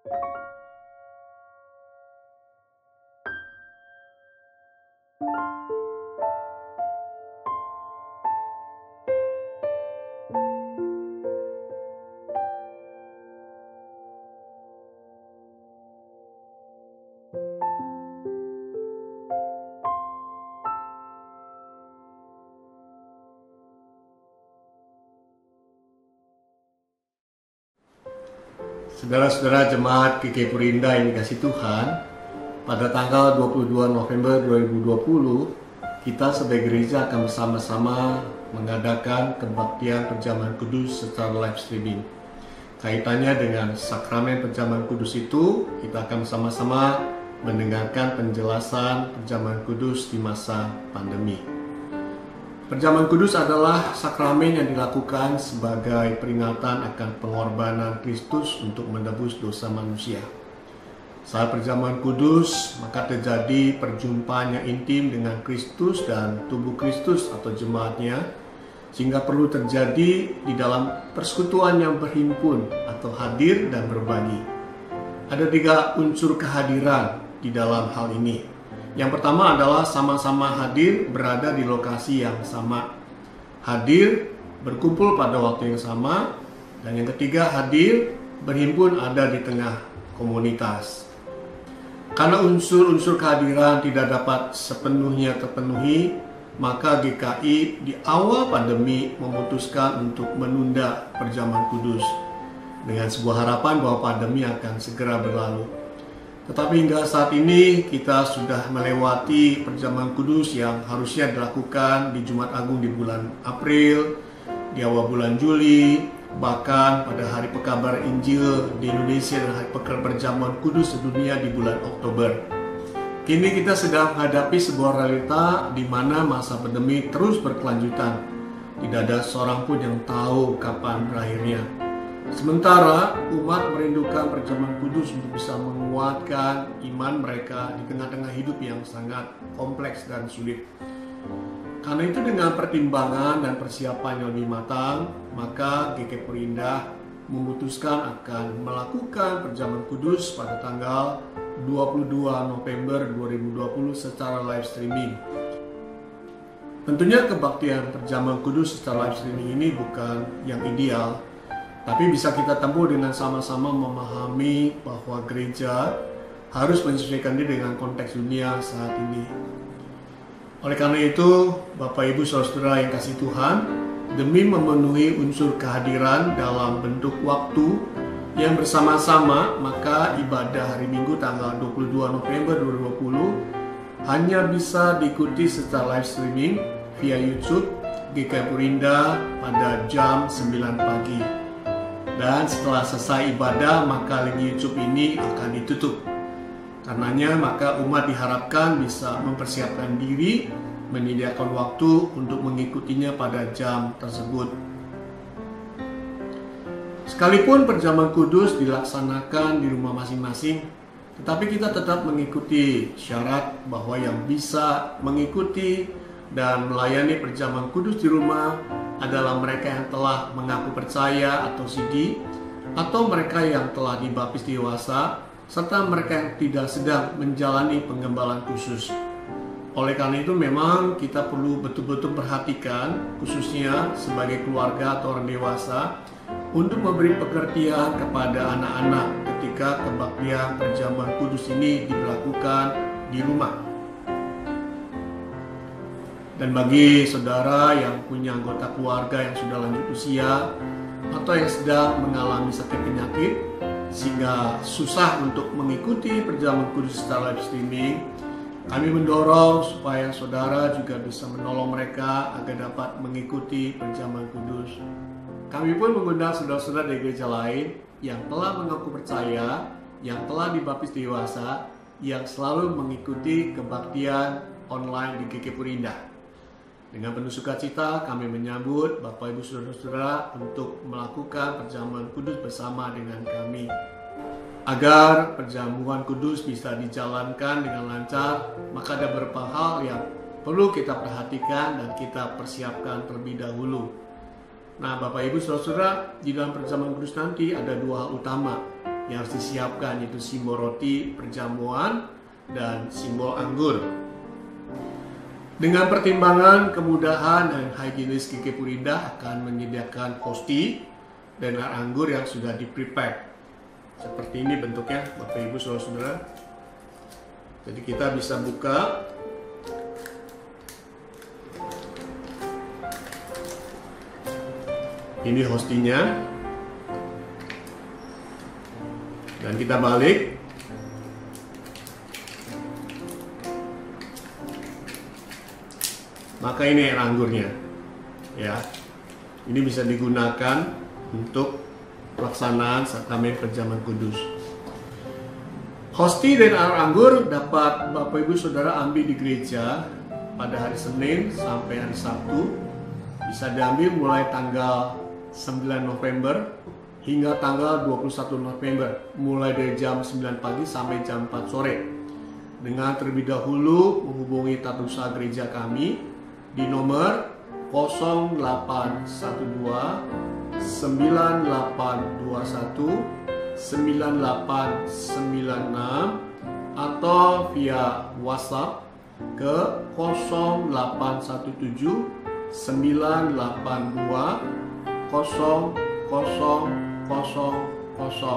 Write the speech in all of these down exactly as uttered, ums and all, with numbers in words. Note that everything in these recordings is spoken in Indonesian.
Saudara-saudara jemaat G K I Purinda yang dikasihi Tuhan, pada tanggal dua puluh dua November dua ribu dua puluh, kita sebagai gereja akan bersama-sama mengadakan kebaktian perjamuan kudus secara live streaming. Kaitannya dengan sakramen perjamuan kudus itu, kita akan bersama-sama mendengarkan penjelasan perjamuan kudus di masa pandemi. Perjamuan kudus adalah sakramen yang dilakukan sebagai peringatan akan pengorbanan Kristus untuk menebus dosa manusia. Saat perjamuan kudus, maka terjadi perjumpaan yang intim dengan Kristus dan tubuh Kristus atau jemaatnya, sehingga perlu terjadi di dalam persekutuan yang berhimpun atau hadir dan berbagi. Ada tiga unsur kehadiran di dalam hal ini. Yang pertama adalah sama-sama hadir berada di lokasi yang sama. Hadir berkumpul pada waktu yang sama. Dan yang ketiga, hadir berhimpun ada di tengah komunitas. Karena unsur-unsur kehadiran tidak dapat sepenuhnya terpenuhi, maka G K I di awal pandemi memutuskan untuk menunda perjamuan kudus dengan sebuah harapan bahwa pandemi akan segera berlalu. Tetapi hingga saat ini kita sudah melewati perjamuan kudus yang harusnya dilakukan di Jumat Agung di bulan April, di awal bulan Juli, bahkan pada hari pekabar Injil di Indonesia dan hari pekabar perjamuan kudus sedunia di bulan Oktober. Kini kita sedang menghadapi sebuah realita di mana masa pandemi terus berkelanjutan. Tidak ada seorang pun yang tahu kapan berakhirnya. Sementara umat merindukan perjamuan kudus untuk bisa menguatkan iman mereka di tengah-tengah hidup yang sangat kompleks dan sulit. Karena itu dengan pertimbangan dan persiapan yang lebih matang, maka G K I Purinda memutuskan akan melakukan perjamuan kudus pada tanggal dua puluh dua November dua ribu dua puluh secara live streaming. Tentunya kebaktian perjamuan kudus secara live streaming ini bukan yang ideal, tapi bisa kita tempuh dengan sama-sama memahami bahwa gereja harus menyesuaikan diri dengan konteks dunia saat ini. Oleh karena itu, Bapak Ibu Saudara-saudara yang kasih Tuhan, demi memenuhi unsur kehadiran dalam bentuk waktu yang bersama-sama, maka ibadah hari Minggu tanggal dua puluh dua November dua ribu dua puluh hanya bisa diikuti secara live streaming via YouTube G K I Purinda pada jam sembilan pagi. Dan setelah selesai ibadah, maka link YouTube ini akan ditutup. Karenanya, maka umat diharapkan bisa mempersiapkan diri, menyediakan waktu untuk mengikutinya pada jam tersebut. Sekalipun perjamuan kudus dilaksanakan di rumah masing-masing, tetapi kita tetap mengikuti syarat bahwa yang bisa mengikuti dan melayani perjamuan kudus di rumah adalah mereka yang telah mengaku percaya atau C D, atau mereka yang telah dibaptis dewasa, serta mereka yang tidak sedang menjalani penggembalaan khusus. Oleh karena itu memang kita perlu betul-betul perhatikan, khususnya sebagai keluarga atau orang dewasa, untuk memberi pengertian kepada anak-anak ketika kebaktian perjamuan kudus ini dilakukan di rumah. Dan bagi saudara yang punya anggota keluarga yang sudah lanjut usia atau yang sedang mengalami sakit penyakit sehingga susah untuk mengikuti perjamuan kudus secara live streaming, kami mendorong supaya saudara juga bisa menolong mereka agar dapat mengikuti perjamuan kudus. Kami pun mengundang saudara-saudara dari gereja lain yang telah mengaku percaya, yang telah dibaptis dewasa, yang selalu mengikuti kebaktian online di G K I Purinda. Dengan penuh sukacita kami menyambut Bapak Ibu Saudara-saudara untuk melakukan perjamuan kudus bersama dengan kami. Agar perjamuan kudus bisa dijalankan dengan lancar, maka ada beberapa hal yang perlu kita perhatikan dan kita persiapkan terlebih dahulu. Nah, Bapak Ibu Saudara-saudara, di dalam perjamuan kudus nanti ada dua hal utama. yang harus disiapkan, yaitu simbol roti perjamuan dan simbol anggur. Dengan pertimbangan kemudahan dan higienis K K Purinda akan menyediakan hosti dan air anggur yang sudah di-prepack. Seperti ini bentuknya, Bapak Ibu Saudara-saudara. Jadi kita bisa buka. Ini hostinya. Dan kita balik. Maka ini air anggurnya. Ya. Ini bisa digunakan untuk pelaksanaan sakramen perjamuan kudus. Hosti dan air anggur dapat Bapak Ibu Saudara ambil di gereja pada hari Senin sampai hari Sabtu. Bisa diambil mulai tanggal sembilan November hingga tanggal dua puluh satu November, mulai dari jam sembilan pagi sampai jam empat sore. Dengan terlebih dahulu menghubungi tata usaha gereja kami di nomor nol delapan satu dua sembilan delapan dua satu sembilan delapan sembilan enam atau via WhatsApp ke nol delapan satu tujuh sembilan delapan dua nol nol nol nol.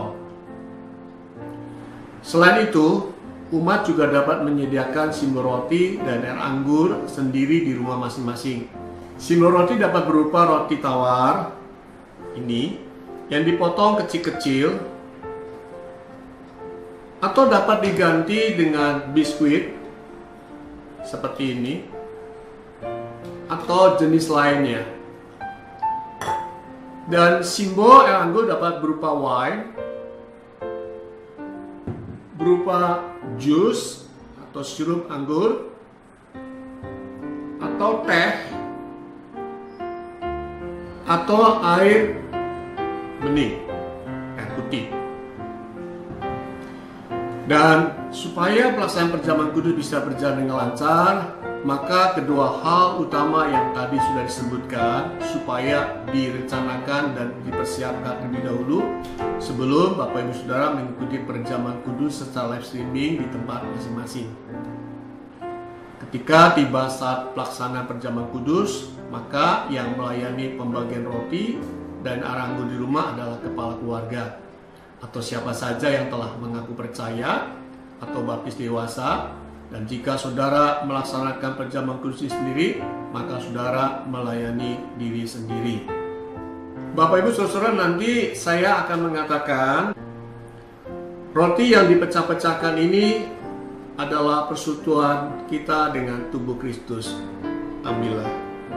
Selain itu, umat juga dapat menyediakan simbol roti dan air anggur sendiri di rumah masing-masing. Simbol roti dapat berupa roti tawar ini yang dipotong kecil-kecil, atau dapat diganti dengan biskuit seperti ini atau jenis lainnya. Dan simbol air anggur dapat berupa wine, berupa jus atau sirup anggur, atau teh, atau air bening, air putih. Dan supaya pelaksanaan perjamuan kudus bisa berjalan dengan lancar, maka kedua hal utama yang tadi sudah disebutkan supaya direncanakan dan dipersiapkan terlebih dahulu sebelum Bapak Ibu Saudara mengikuti perjamuan kudus secara live streaming di tempat masing-masing. Ketika tiba saat pelaksanaan perjamuan kudus, maka yang melayani pembagian roti dan air anggur di rumah adalah kepala keluarga atau siapa saja yang telah mengaku percaya atau baptis dewasa. Dan jika saudara melaksanakan perjamuan kudus sendiri, maka saudara melayani diri sendiri. Bapak Ibu Saudara, nanti saya akan mengatakan roti yang dipecah-pecahkan ini adalah persekutuan kita dengan tubuh Kristus. Ambillah.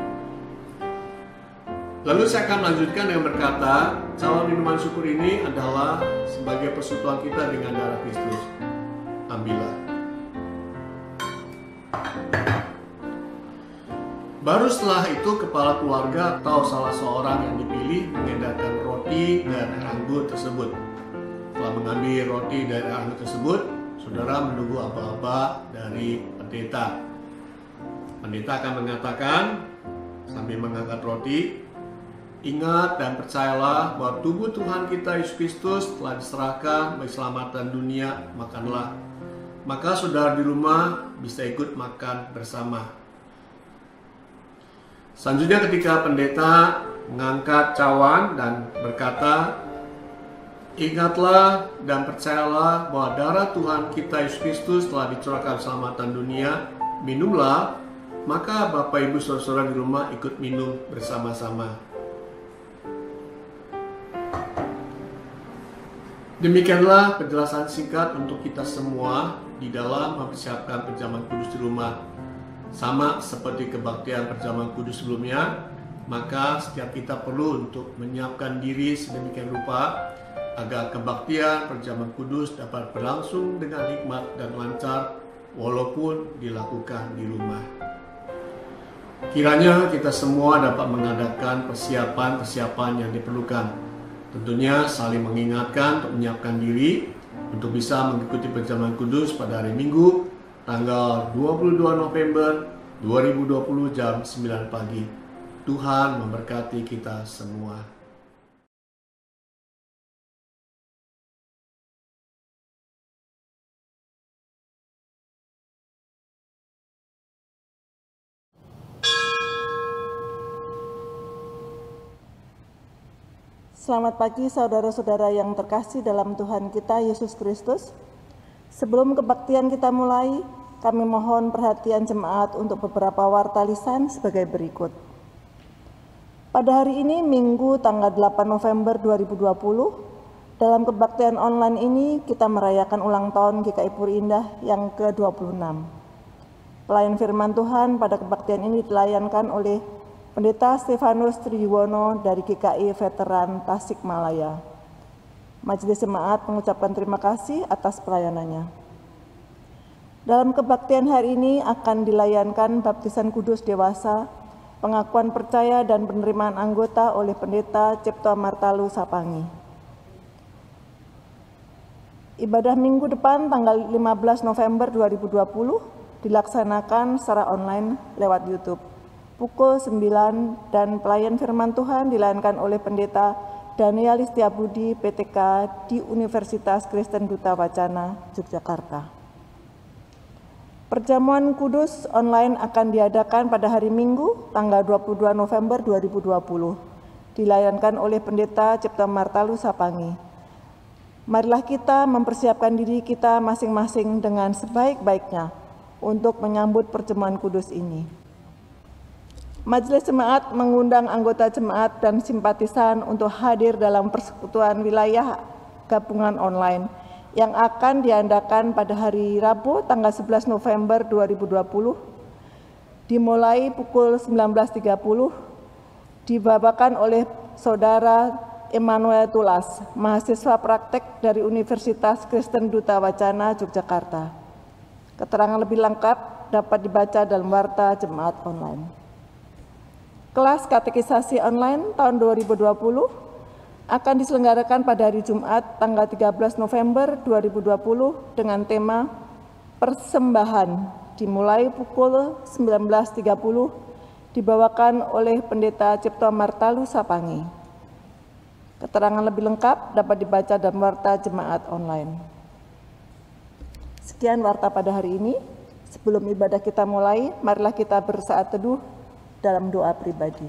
Lalu saya akan melanjutkan dengan berkata, cawan minuman syukur ini adalah sebagai persekutuan kita dengan darah Kristus. Ambillah. Baru setelah itu kepala keluarga atau salah seorang yang dipilih mengedarkan roti dan air anggur tersebut. Setelah mengambil roti dan air anggur tersebut, saudara menunggu aba-aba dari pendeta. Pendeta akan mengatakan sambil mengangkat roti, ingat dan percayalah bahwa tubuh Tuhan kita Yesus Kristus telah diserahkan bagi keselamatan dunia, makanlah. Maka saudara di rumah bisa ikut makan bersama. Selanjutnya ketika pendeta mengangkat cawan dan berkata, ingatlah dan percayalah bahwa darah Tuhan kita Yesus Kristus telah dicurahkan keselamatan dunia, minumlah. Maka Bapak Ibu Saudara di rumah ikut minum bersama-sama. Demikianlah penjelasan singkat untuk kita semua di dalam mempersiapkan perjamuan kudus di rumah. Sama seperti kebaktian perjamuan kudus sebelumnya, maka setiap kita perlu untuk menyiapkan diri sedemikian rupa agar kebaktian perjamuan kudus dapat berlangsung dengan hikmat dan lancar walaupun dilakukan di rumah. Kiranya kita semua dapat mengadakan persiapan-persiapan yang diperlukan. Tentunya saling mengingatkan untuk menyiapkan diri untuk bisa mengikuti perjamuan kudus pada hari Minggu tanggal dua puluh dua November dua ribu dua puluh jam sembilan pagi. Tuhan memberkati kita semua. Selamat pagi saudara-saudara yang terkasih dalam Tuhan kita Yesus Kristus. Sebelum kebaktian kita mulai, kami mohon perhatian jemaat untuk beberapa warta lisan sebagai berikut. Pada hari ini, Minggu tanggal delapan November dua ribu dua puluh, dalam kebaktian online ini kita merayakan ulang tahun G K I Puri Indah yang ke dua puluh enam. Pelayan firman Tuhan pada kebaktian ini dilayankan oleh Pendeta Stefanus Triwono dari G K I Veteran Tasikmalaya. Majelis Jemaat mengucapkan terima kasih atas pelayanannya. Dalam kebaktian hari ini akan dilayankan baptisan kudus dewasa, pengakuan percaya dan penerimaan anggota oleh Pendeta Cipto Martalu Sapangi. Ibadah minggu depan tanggal lima belas November dua ribu dua puluh dilaksanakan secara online lewat YouTube. Pukul sembilan dan pelayan firman Tuhan dilayankan oleh Pendeta Daniel Setiabudi P T K di Universitas Kristen Duta Wacana, Yogyakarta. Perjamuan kudus online akan diadakan pada hari Minggu tanggal dua puluh dua November dua ribu dua puluh. Dilayankan oleh Pendeta Cipto Martalu Sapangi. Marilah kita mempersiapkan diri kita masing-masing dengan sebaik-baiknya untuk menyambut perjamuan kudus ini. Majelis Jemaat mengundang anggota jemaat dan simpatisan untuk hadir dalam persekutuan wilayah gabungan online yang akan diadakan pada hari Rabu tanggal sebelas November dua ribu dua puluh dimulai pukul sembilan belas tiga puluh, dibawakan oleh Saudara Emmanuel Tulas, mahasiswa praktek dari Universitas Kristen Duta Wacana, Yogyakarta. Keterangan lebih lengkap dapat dibaca dalam warta jemaat online. Kelas katekisasi online tahun dua ribu dua puluh akan diselenggarakan pada hari Jumat tanggal tiga belas November dua ribu dua puluh dengan tema Persembahan, dimulai pukul sembilan belas tiga puluh, dibawakan oleh Pendeta Cipto Martalu Sapangi. Keterangan lebih lengkap dapat dibaca dalam warta jemaat online. Sekian warta pada hari ini. Sebelum ibadah kita mulai, marilah kita bersaat teduh dalam doa pribadi.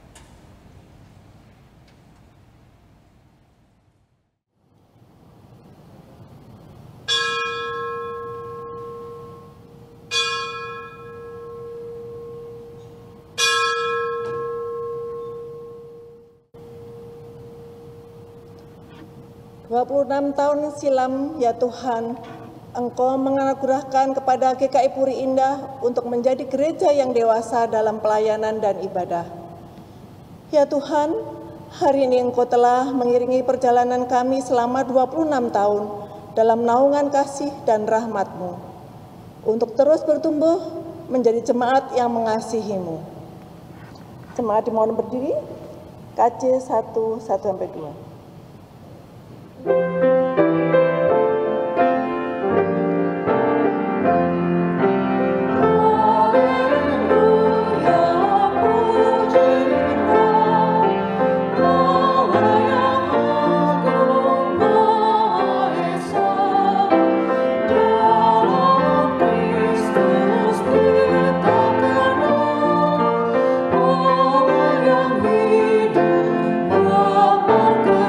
dua puluh enam tahun silam, ya Tuhan, Engkau menganugerahkan kepada G K I Puri Indah untuk menjadi gereja yang dewasa dalam pelayanan dan ibadah. Ya Tuhan, hari ini Engkau telah mengiringi perjalanan kami selama dua puluh enam tahun dalam naungan kasih dan rahmat-Mu, untuk terus bertumbuh menjadi jemaat yang mengasihi-Mu. Jemaat dimohon berdiri, K C satu, satu sampai dua. Hidup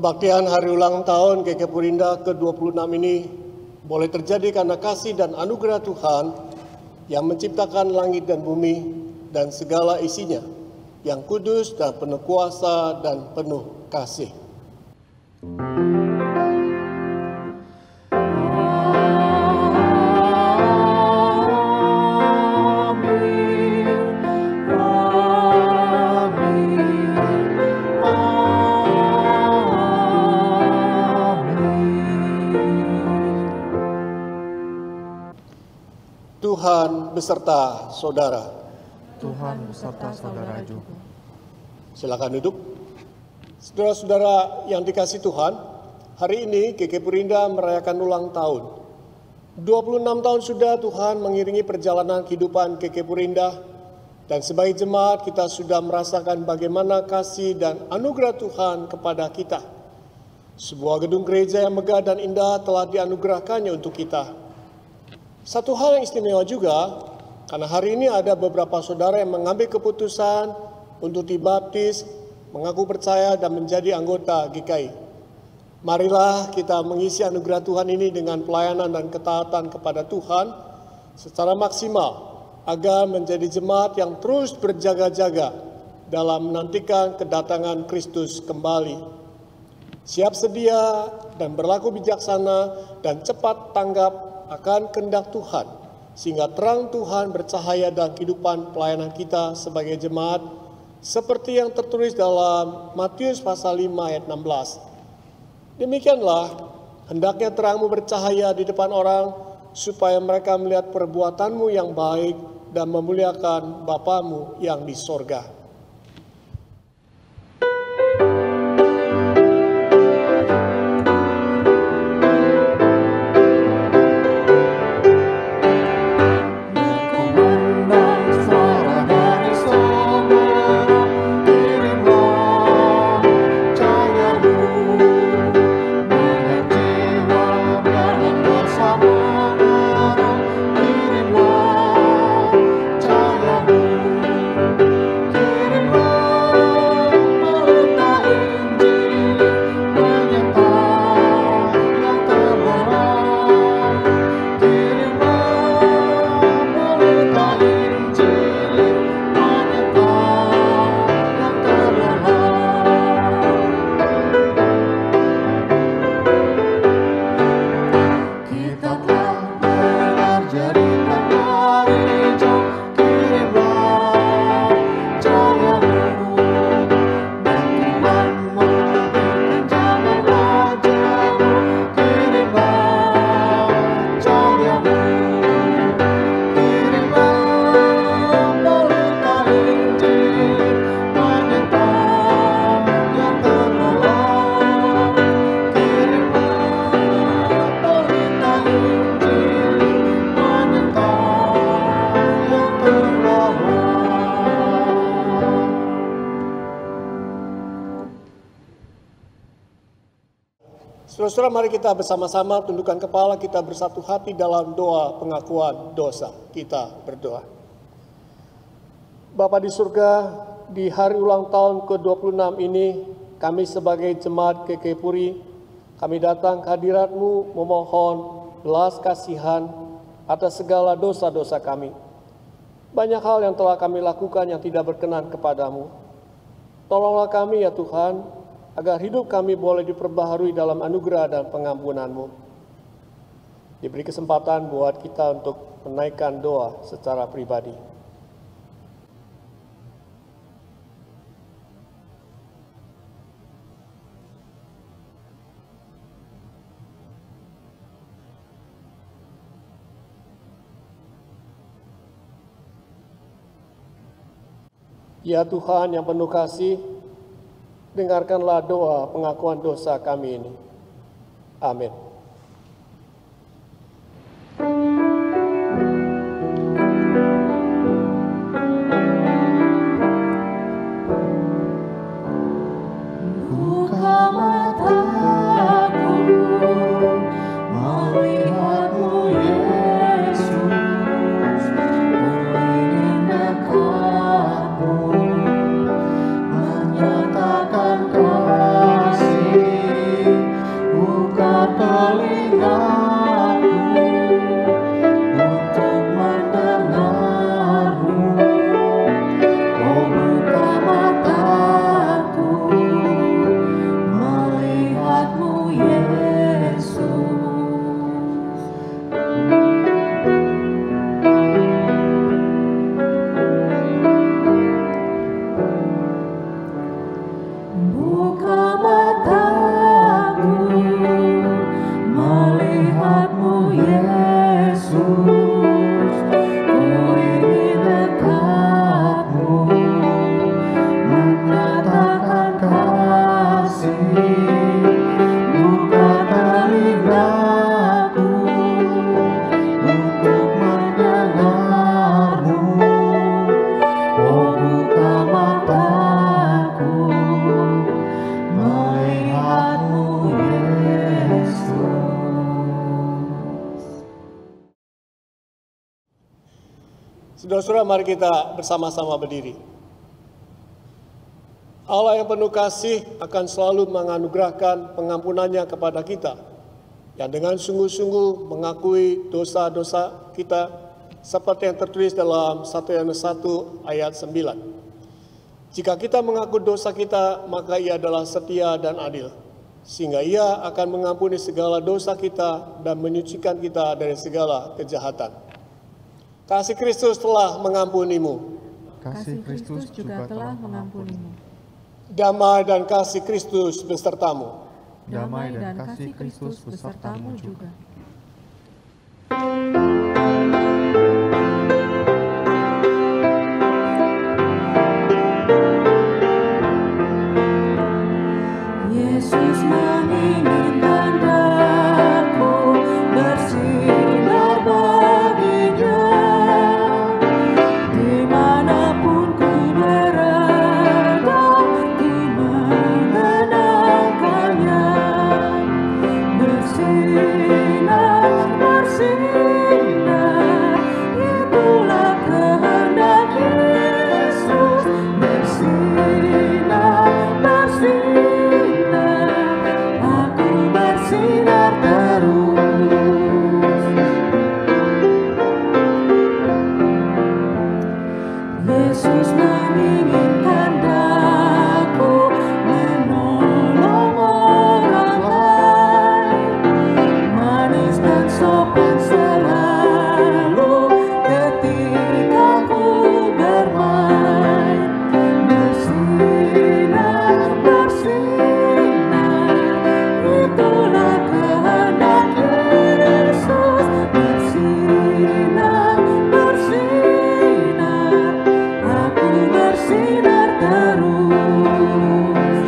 Kebaktian hari ulang tahun K K Purinda ke dua puluh enam ini boleh terjadi karena kasih dan anugerah Tuhan yang menciptakan langit dan bumi dan segala isinya, yang kudus dan penuh kuasa dan penuh kasih. Tuhan beserta saudara. Tuhan beserta saudara juga. Silakan duduk. Saudara-saudara yang dikasihi Tuhan, hari ini K K Purinda merayakan ulang tahun. dua puluh enam tahun sudah Tuhan mengiringi perjalanan kehidupan K K Purinda, dan sebagai jemaat kita sudah merasakan bagaimana kasih dan anugerah Tuhan kepada kita. Sebuah gedung gereja yang megah dan indah telah dianugerahkannya untuk kita. Satu hal yang istimewa juga, karena hari ini ada beberapa saudara yang mengambil keputusan untuk dibaptis, mengaku percaya dan menjadi anggota G K I. Marilah kita mengisi anugerah Tuhan ini dengan pelayanan dan ketaatan kepada Tuhan secara maksimal, agar menjadi jemaat yang terus berjaga-jaga dalam menantikan kedatangan Kristus kembali. Siap sedia dan berlaku bijaksana dan cepat tanggap akan kehendak Tuhan, sehingga terang Tuhan bercahaya dalam kehidupan pelayanan kita sebagai jemaat, seperti yang tertulis dalam Matius pasal lima ayat enam belas. Demikianlah, hendaknya terangmu bercahaya di depan orang, supaya mereka melihat perbuatanmu yang baik dan memuliakan Bapamu yang di sorga. Saudara-saudara, mari kita bersama-sama tundukkan kepala kita bersatu hati dalam doa pengakuan dosa. Kita berdoa. Bapa di surga, di hari ulang tahun ke dua puluh enam ini, kami sebagai jemaat K K Puri, kami datang ke hadirat-Mu memohon belas kasihan atas segala dosa-dosa kami. Banyak hal yang telah kami lakukan yang tidak berkenan kepadamu. Tolonglah kami ya Tuhan, agar hidup kami boleh diperbaharui dalam anugerah dan pengampunan-Mu. Diberi kesempatan buat kita untuk menaikkan doa secara pribadi. Ya Tuhan yang penuh kasih, dengarkanlah doa pengakuan dosa kami ini. Amin. Buka mataku, melihat-Mu Yesus, berlindung dekat-Mu, menyatakan kasih. Saudara-saudara, mari kita bersama-sama berdiri. Allah yang penuh kasih akan selalu menganugerahkan pengampunannya kepada kita, yang dengan sungguh-sungguh mengakui dosa-dosa kita, seperti yang tertulis dalam satu Yohanes satu ayat sembilan. Jika kita mengaku dosa kita, maka Ia adalah setia dan adil, sehingga Ia akan mengampuni segala dosa kita dan menyucikan kita dari segala kejahatan. Kasih Kristus telah mengampunimu. Kasih Kristus juga telah mengampunimu. Damai dan kasih Kristus besertamu. Damai dan kasih Kristus besertamu juga. Yesus menginginkan aku bersinar baginya, dimanapun ku berada, ku mengenangkannya. Bersinar, bersinar, itulah kehendak Yesus. Bersinar, bersinar, aku bersinar terus. Yesus menginginkan aku menolong orang lain, manis dan sopan selalu ketika ku bermain. Bersinar, bersinar, itulah kehendak Yesus. Bersinar, bersinar, aku bersinar terus.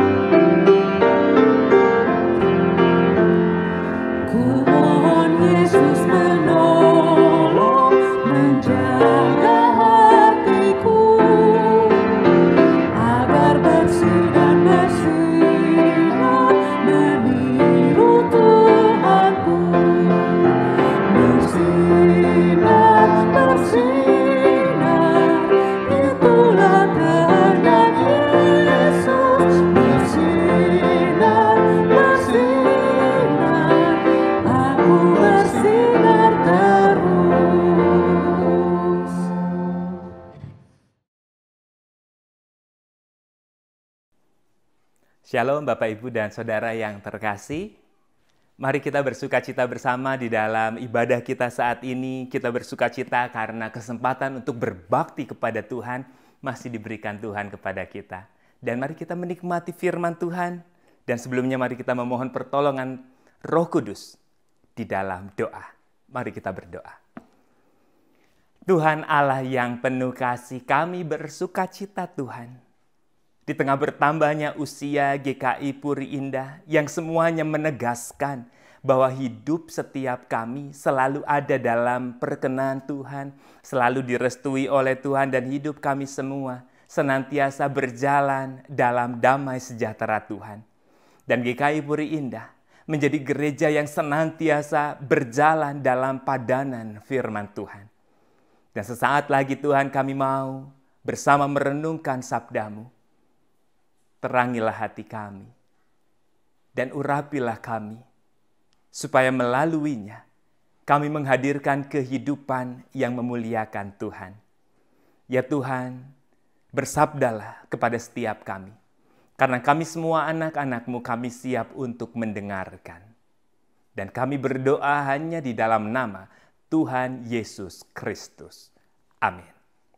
Ku mohon Yesus menolong, menjaga hatiku, agar bersih dan bersinar meniru Tuhanku. Bersinar, bersinar, itulah kehendak Yesus. Bersinar, bersinar, aku bersinar terus. Shalom Bapak Ibu dan Saudara yang terkasih. Mari kita bersukacita bersama di dalam ibadah kita saat ini. Kita bersukacita karena kesempatan untuk berbakti kepada Tuhan masih diberikan Tuhan kepada kita. Dan mari kita menikmati firman Tuhan. Dan sebelumnya mari kita memohon pertolongan Roh Kudus di dalam doa. Mari kita berdoa. Tuhan Allah yang penuh kasih, kami bersukacita Tuhan. Di tengah bertambahnya usia G K I Puri Indah yang semuanya menegaskan bahwa hidup setiap kami selalu ada dalam perkenan Tuhan, selalu direstui oleh Tuhan, dan hidup kami semua senantiasa berjalan dalam damai sejahtera Tuhan. Dan G K I Puri Indah menjadi gereja yang senantiasa berjalan dalam padanan firman Tuhan. Dan sesaat lagi Tuhan, kami mau bersama merenungkan sabda-Mu. Terangilah hati kami, dan urapilah kami, supaya melaluinya kami menghadirkan kehidupan yang memuliakan Tuhan. Ya Tuhan, bersabdalah kepada setiap kami, karena kami semua anak-anak-Mu, kami siap untuk mendengarkan. Dan kami berdoa hanya di dalam nama Tuhan Yesus Kristus. Amin.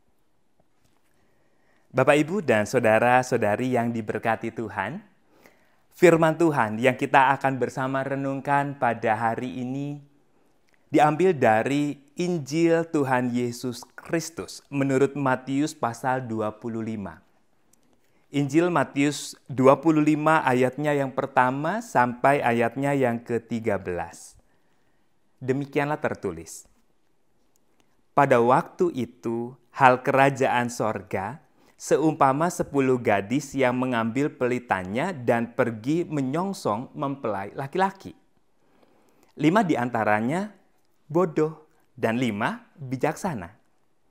Bapak, Ibu, dan Saudara-saudari yang diberkati Tuhan, firman Tuhan yang kita akan bersama renungkan pada hari ini diambil dari Injil Tuhan Yesus Kristus menurut Matius pasal dua puluh lima. Injil Matius dua puluh lima ayatnya yang pertama sampai ayatnya yang ke tiga belas. Demikianlah tertulis. Pada waktu itu, hal kerajaan sorga seumpama sepuluh gadis yang mengambil pelitanya dan pergi menyongsong mempelai laki-laki. Lima di antaranya bodoh dan lima bijaksana.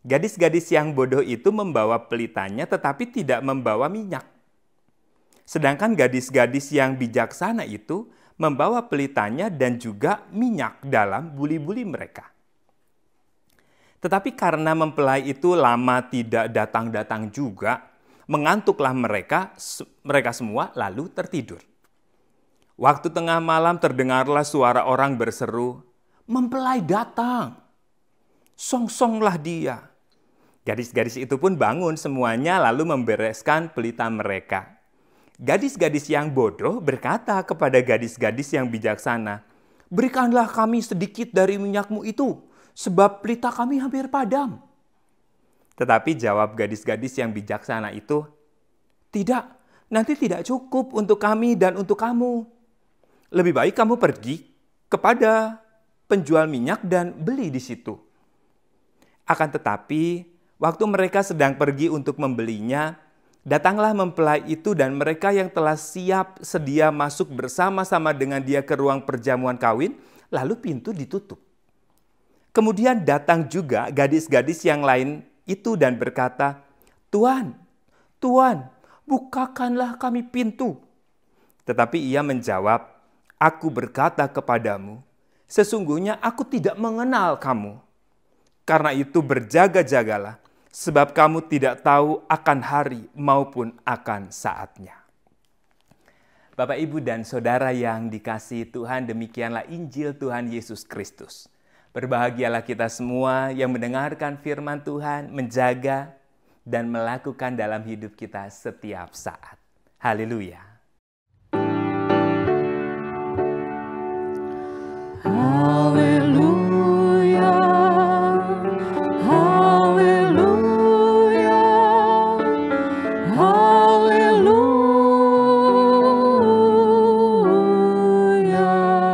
Gadis-gadis yang bodoh itu membawa pelitanya tetapi tidak membawa minyak. Sedangkan gadis-gadis yang bijaksana itu membawa pelitanya dan juga minyak dalam buli-buli mereka. Tetapi karena mempelai itu lama tidak datang-datang juga, mengantuklah mereka, mereka semua lalu tertidur. Waktu tengah malam terdengarlah suara orang berseru, "Mempelai datang! Song-songlah dia!" Gadis-gadis itu pun bangun semuanya lalu membereskan pelita mereka. Gadis-gadis yang bodoh berkata kepada gadis-gadis yang bijaksana, "Berikanlah kami sedikit dari minyakmu itu, sebab pelita kami hampir padam." Tetapi jawab gadis-gadis yang bijaksana itu, "Tidak, nanti tidak cukup untuk kami dan untuk kamu. Lebih baik kamu pergi kepada penjual minyak dan beli di situ." Akan tetapi, waktu mereka sedang pergi untuk membelinya, datanglah mempelai itu dan mereka yang telah siap sedia masuk bersama-sama dengan dia ke ruang perjamuan kawin, lalu pintu ditutup. Kemudian datang juga gadis-gadis yang lain itu dan berkata, "Tuan, Tuan, bukakanlah kami pintu." Tetapi ia menjawab, "Aku berkata kepadamu, sesungguhnya aku tidak mengenal kamu. Karena itu berjaga-jagalah, sebab kamu tidak tahu akan hari maupun akan saatnya." Bapak, Ibu, dan Saudara yang dikasihi Tuhan, demikianlah Injil Tuhan Yesus Kristus. Berbahagialah kita semua yang mendengarkan firman Tuhan, menjaga dan melakukan dalam hidup kita setiap saat. Haleluya. Haleluya, haleluya, haleluya.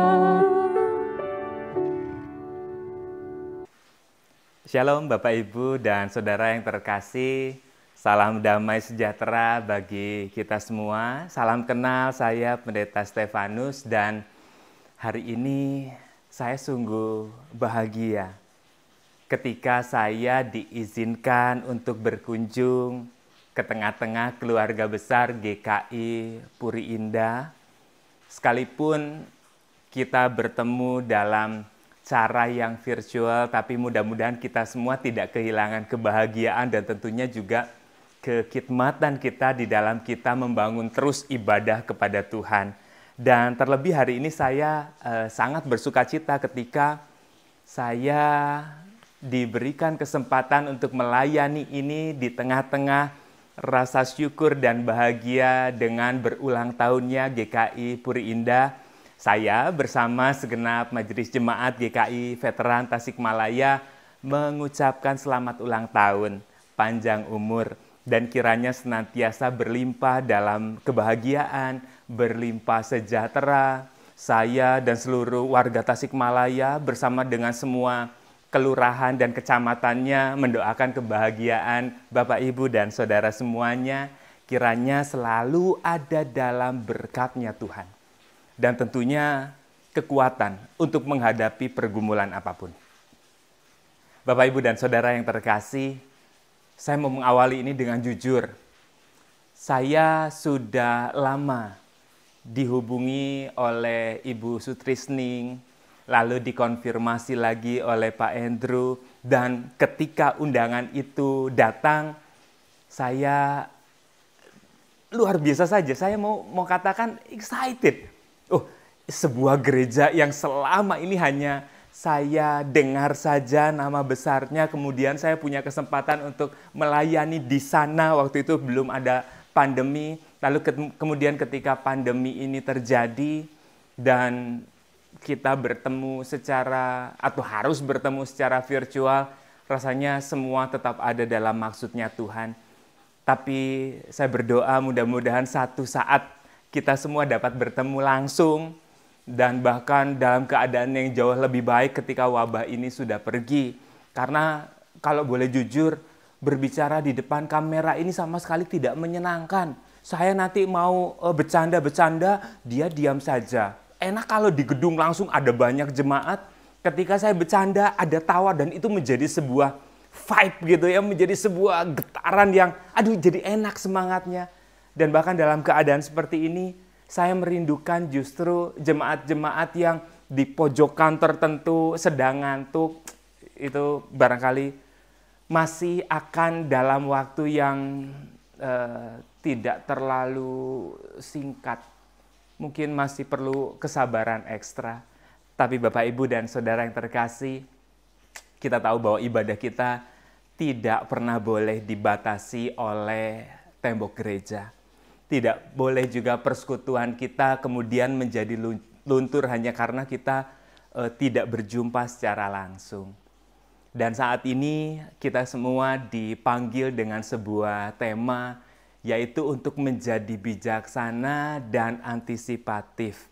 Shalom Bapak, Ibu, dan Saudara yang terkasih. Salam damai sejahtera bagi kita semua. Salam kenal, saya Pendeta Stefanus, dan hari ini saya sungguh bahagia ketika saya diizinkan untuk berkunjung ke tengah-tengah keluarga besar G K I Puri Indah. Sekalipun kita bertemu dalam cara yang virtual, tapi mudah-mudahan kita semua tidak kehilangan kebahagiaan dan tentunya juga kekhidmatan kita di dalam kita membangun terus ibadah kepada Tuhan. Dan terlebih hari ini saya eh, sangat bersuka cita ketika saya diberikan kesempatan untuk melayani ini di tengah-tengah rasa syukur dan bahagia dengan berulang tahunnya G K I Puri Indah. Saya bersama segenap Majelis Jemaat G K I Veteran Tasikmalaya mengucapkan selamat ulang tahun, panjang umur, dan kiranya senantiasa berlimpah dalam kebahagiaan, berlimpah sejahtera. Saya dan seluruh warga Tasikmalaya bersama dengan semua kelurahan dan kecamatannya mendoakan kebahagiaan Bapak, Ibu, dan Saudara semuanya, kiranya selalu ada dalam berkat-Nya Tuhan. Dan tentunya kekuatan untuk menghadapi pergumulan apapun. Bapak, Ibu, dan Saudara yang terkasih, saya mau mengawali ini dengan jujur. Saya sudah lama dihubungi oleh Ibu Sutrisning, lalu dikonfirmasi lagi oleh Pak Andrew, dan ketika undangan itu datang, saya luar biasa saja. Saya mau mau katakan excited. Oh, sebuah gereja yang selama ini hanya saya dengar saja nama besarnya, kemudian saya punya kesempatan untuk melayani di sana waktu itu belum ada pandemi. Lalu ke kemudian ketika pandemi ini terjadi dan kita bertemu secara atau harus bertemu secara virtual, rasanya semua tetap ada dalam maksudnya Tuhan. Tapi saya berdoa mudah-mudahan satu saat kita semua dapat bertemu langsung dan bahkan dalam keadaan yang jauh lebih baik ketika wabah ini sudah pergi. Karena kalau boleh jujur, berbicara di depan kamera ini sama sekali tidak menyenangkan. Saya nanti mau bercanda-bercanda, dia diam saja. Enak kalau di gedung langsung ada banyak jemaat, ketika saya bercanda ada tawa dan itu menjadi sebuah vibe gitu ya, menjadi sebuah getaran yang aduh jadi enak semangatnya. Dan bahkan dalam keadaan seperti ini, saya merindukan justru jemaat-jemaat yang di pojokan tertentu sedang ngantuk, itu barangkali masih akan dalam waktu yang uh, tidak terlalu singkat. Mungkin masih perlu kesabaran ekstra. Tapi Bapak, Ibu, dan Saudara yang terkasih, kita tahu bahwa ibadah kita tidak pernah boleh dibatasi oleh tembok gereja. Tidak boleh juga persekutuan kita kemudian menjadi luntur hanya karena kita uh, tidak berjumpa secara langsung. Dan saat ini kita semua dipanggil dengan sebuah tema, yaitu untuk menjadi bijaksana dan antisipatif.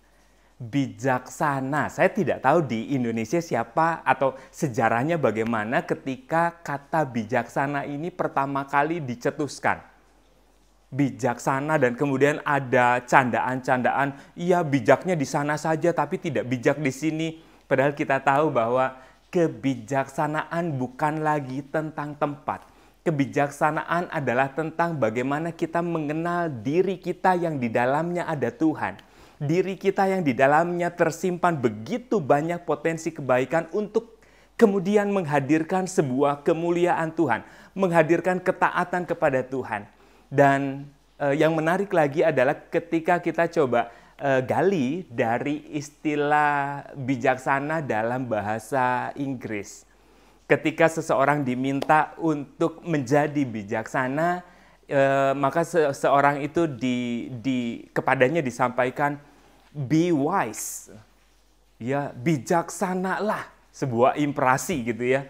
Bijaksana, saya tidak tahu di Indonesia siapa atau sejarahnya bagaimana ketika kata bijaksana ini pertama kali dicetuskan. Bijaksana, dan kemudian ada candaan-candaan, iya bijaknya di sana saja tapi tidak bijak di sini. Padahal kita tahu bahwa kebijaksanaan bukan lagi tentang tempat. Kebijaksanaan adalah tentang bagaimana kita mengenal diri kita yang di dalamnya ada Tuhan. Diri kita yang di dalamnya tersimpan begitu banyak potensi kebaikan untuk kemudian menghadirkan sebuah kemuliaan Tuhan, menghadirkan ketaatan kepada Tuhan. Dan eh, yang menarik lagi adalah ketika kita coba eh, gali dari istilah bijaksana dalam bahasa Inggris. Ketika seseorang diminta untuk menjadi bijaksana, eh, maka seseorang itu di, di kepadanya disampaikan be wise. Ya, bijaksanalah, sebuah impresi gitu ya.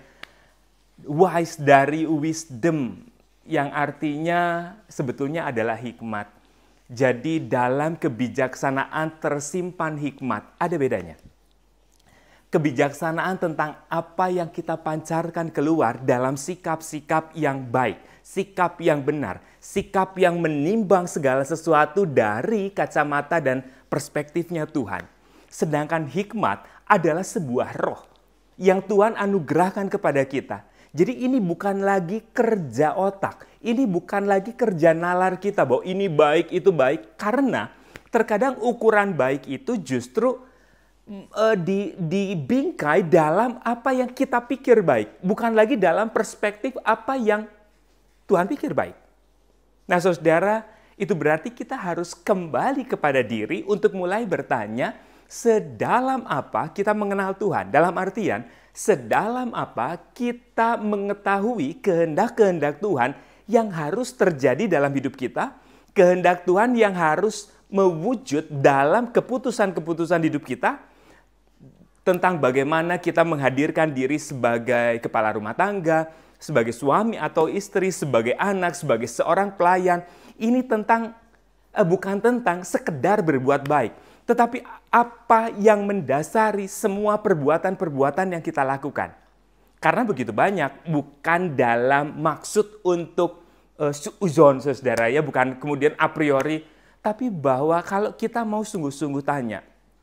Wise dari wisdom, yang artinya sebetulnya adalah hikmat. Jadi dalam kebijaksanaan tersimpan hikmat. Ada bedanya. Kebijaksanaan tentang apa yang kita pancarkan keluar dalam sikap-sikap yang baik, sikap yang benar, sikap yang menimbang segala sesuatu dari kacamata dan perspektifnya Tuhan. Sedangkan hikmat adalah sebuah roh yang Tuhan anugerahkan kepada kita. Jadi ini bukan lagi kerja otak, ini bukan lagi kerja nalar kita bahwa ini baik, itu baik. Karena terkadang ukuran baik itu justru uh, di, dibingkai dalam apa yang kita pikir baik. Bukan lagi dalam perspektif apa yang Tuhan pikir baik. Nah saudara, itu berarti kita harus kembali kepada diri untuk mulai bertanya, sedalam apa kita mengenal Tuhan? Dalam artian, sedalam apa kita mengetahui kehendak-kehendak Tuhan yang harus terjadi dalam hidup kita, kehendak Tuhan yang harus mewujud dalam keputusan-keputusan hidup kita, tentang bagaimana kita menghadirkan diri sebagai kepala rumah tangga, sebagai suami atau istri, sebagai anak, sebagai seorang pelayan. Ini tentang eh, bukan tentang sekedar berbuat baik, tetapi apa yang mendasari semua perbuatan-perbuatan yang kita lakukan. Karena begitu banyak, bukan dalam maksud untuk uh, suuzon, saudara, ya, bukan kemudian a priori, tapi bahwa kalau kita mau sungguh-sungguh tanya,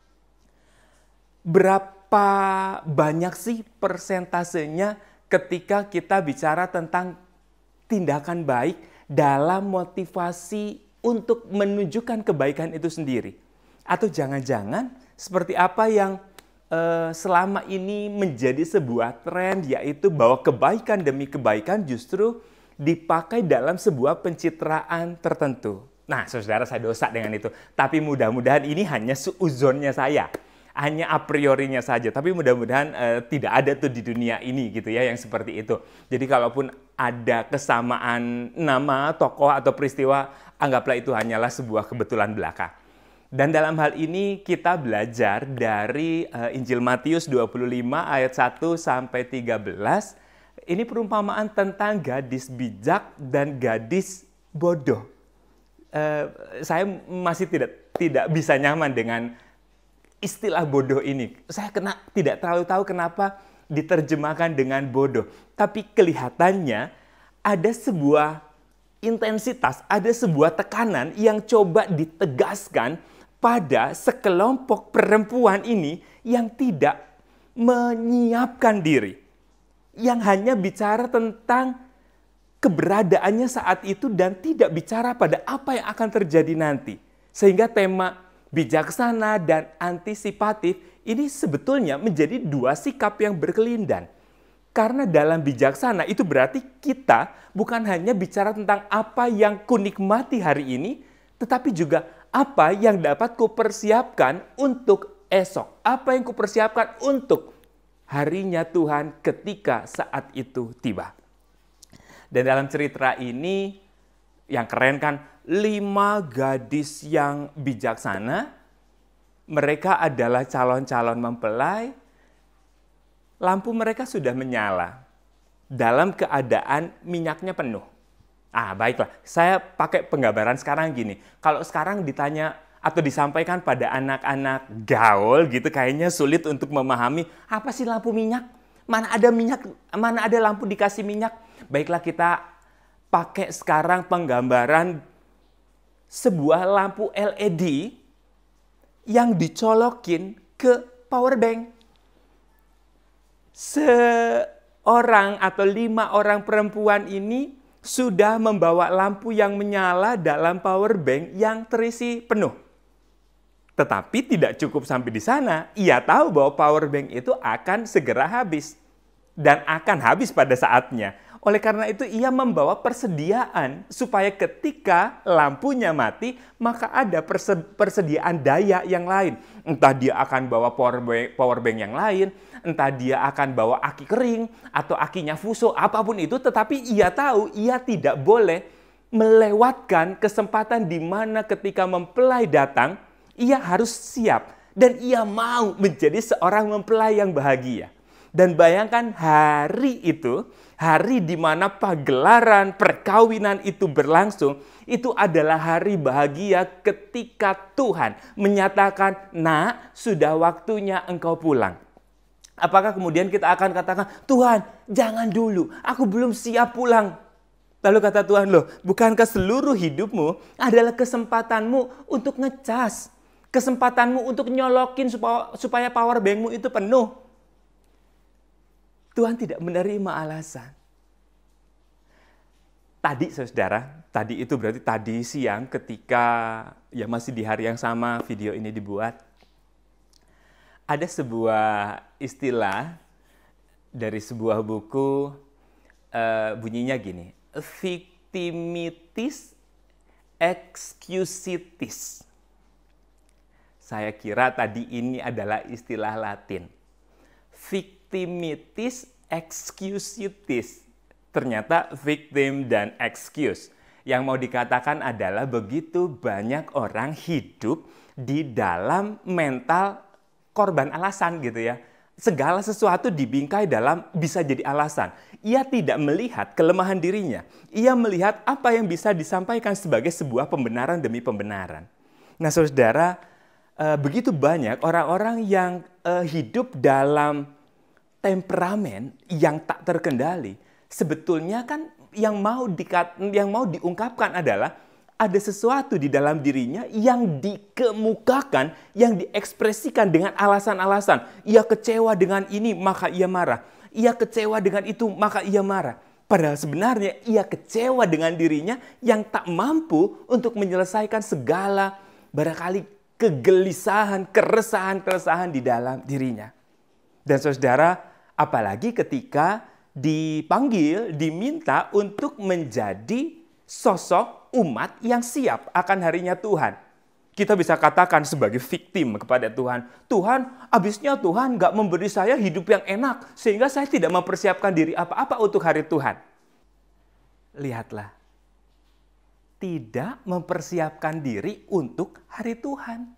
berapa banyak sih persentasenya ketika kita bicara tentang tindakan baik dalam motivasi untuk menunjukkan kebaikan itu sendiri? Atau jangan-jangan seperti apa yang eh, selama ini menjadi sebuah tren, yaitu bahwa kebaikan demi kebaikan justru dipakai dalam sebuah pencitraan tertentu. Nah, saudara, saya dosa dengan itu. Tapi mudah-mudahan ini hanya suuzonnya saya. Hanya a priorinya saja. Tapi mudah-mudahan eh, tidak ada tuh di dunia ini gitu ya yang seperti itu. Jadi kalaupun ada kesamaan nama, tokoh, atau peristiwa, anggaplah itu hanyalah sebuah kebetulan belaka. Dan dalam hal ini kita belajar dari uh, Injil Matius dua puluh lima ayat satu sampai tiga belas. Ini perumpamaan tentang gadis bijak dan gadis bodoh. Uh, saya masih tidak tidak bisa nyaman dengan istilah bodoh ini. Saya kena, tidak terlalu tahu kenapa diterjemahkan dengan bodoh. Tapi kelihatannya ada sebuah intensitas, ada sebuah tekanan yang coba ditegaskan pada sekelompok perempuan ini yang tidak menyiapkan diri. yang hanya bicara tentang keberadaannya saat itu dan tidak bicara pada apa yang akan terjadi nanti. Sehingga tema bijaksana dan antisipatif ini sebetulnya menjadi dua sikap yang berkelindan. Karena dalam bijaksana itu berarti kita bukan hanya bicara tentang apa yang kunikmati hari ini, tetapi juga apa yang dapat kupersiapkan untuk esok. Apa yang kupersiapkan untuk harinya Tuhan ketika saat itu tiba. Dan dalam cerita ini yang keren kan, lima gadis yang bijaksana, mereka adalah calon-calon mempelai, lampu mereka sudah menyala dalam keadaan minyaknya penuh. Ah, baiklah, saya pakai penggambaran sekarang gini. Kalau sekarang ditanya atau disampaikan pada anak-anak gaul gitu, kayaknya sulit untuk memahami apa sih lampu minyak? Mana ada minyak, mana ada lampu dikasih minyak? Baiklah, kita pakai sekarang penggambaran sebuah lampu L E D yang dicolokin ke power bank. Seorang atau lima orang perempuan ini sudah membawa lampu yang menyala dalam power bank yang terisi penuh. Tetapi tidak cukup sampai di sana, ia tahu bahwa power bank itu akan segera habis dan akan habis pada saatnya. Oleh karena itu ia membawa persediaan supaya ketika lampunya mati, maka ada persediaan daya yang lain. Entah dia akan bawa power bank, power bank yang lain, entah dia akan bawa aki kering atau akinya fuso, apapun itu, tetapi ia tahu ia tidak boleh melewatkan kesempatan di mana ketika mempelai datang, ia harus siap dan ia mau menjadi seorang mempelai yang bahagia. Dan bayangkan hari itu, hari di mana pagelaran perkawinan itu berlangsung, itu adalah hari bahagia ketika Tuhan menyatakan, "Nak, sudah waktunya engkau pulang." Apakah kemudian kita akan katakan, "Tuhan, jangan dulu, aku belum siap pulang." Lalu kata Tuhan, "Loh, bukankah seluruh hidupmu adalah kesempatanmu untuk ngecas, kesempatanmu untuk nyolokin supaya, supaya power bankmu itu penuh?" Tuhan tidak menerima alasan. Tadi, saudara, tadi itu berarti tadi siang ketika ya masih di hari yang sama video ini dibuat. Ada sebuah istilah dari sebuah buku, uh, bunyinya gini, victimitis excusitis. Saya kira tadi ini adalah istilah Latin. Victimitis excusitis. Ternyata victim dan excuse. Yang mau dikatakan adalah begitu banyak orang hidup di dalam mental korban alasan gitu ya. Segala sesuatu dibingkai dalam bisa jadi alasan. Ia tidak melihat kelemahan dirinya. Ia melihat apa yang bisa disampaikan sebagai sebuah pembenaran demi pembenaran. Nah, saudara, begitu banyak orang-orang yang hidup dalam temperamen yang tak terkendali. Sebetulnya kan yang mau dikat, yang mau diungkapkan adalah ada sesuatu di dalam dirinya yang dikemukakan, yang diekspresikan dengan alasan-alasan. Ia kecewa dengan ini, maka ia marah. Ia kecewa dengan itu, maka ia marah. Padahal sebenarnya ia kecewa dengan dirinya yang tak mampu untuk menyelesaikan segala barangkali kegelisahan, keresahan-keresahan di dalam dirinya. Dan saudara, apalagi ketika dipanggil, diminta untuk menjadi sosok umat yang siap akan harinya Tuhan. Kita bisa katakan sebagai victim kepada Tuhan. Tuhan, abisnya Tuhan nggak memberi saya hidup yang enak, sehingga saya tidak mempersiapkan diri apa-apa untuk hari Tuhan. Lihatlah, tidak mempersiapkan diri untuk hari Tuhan.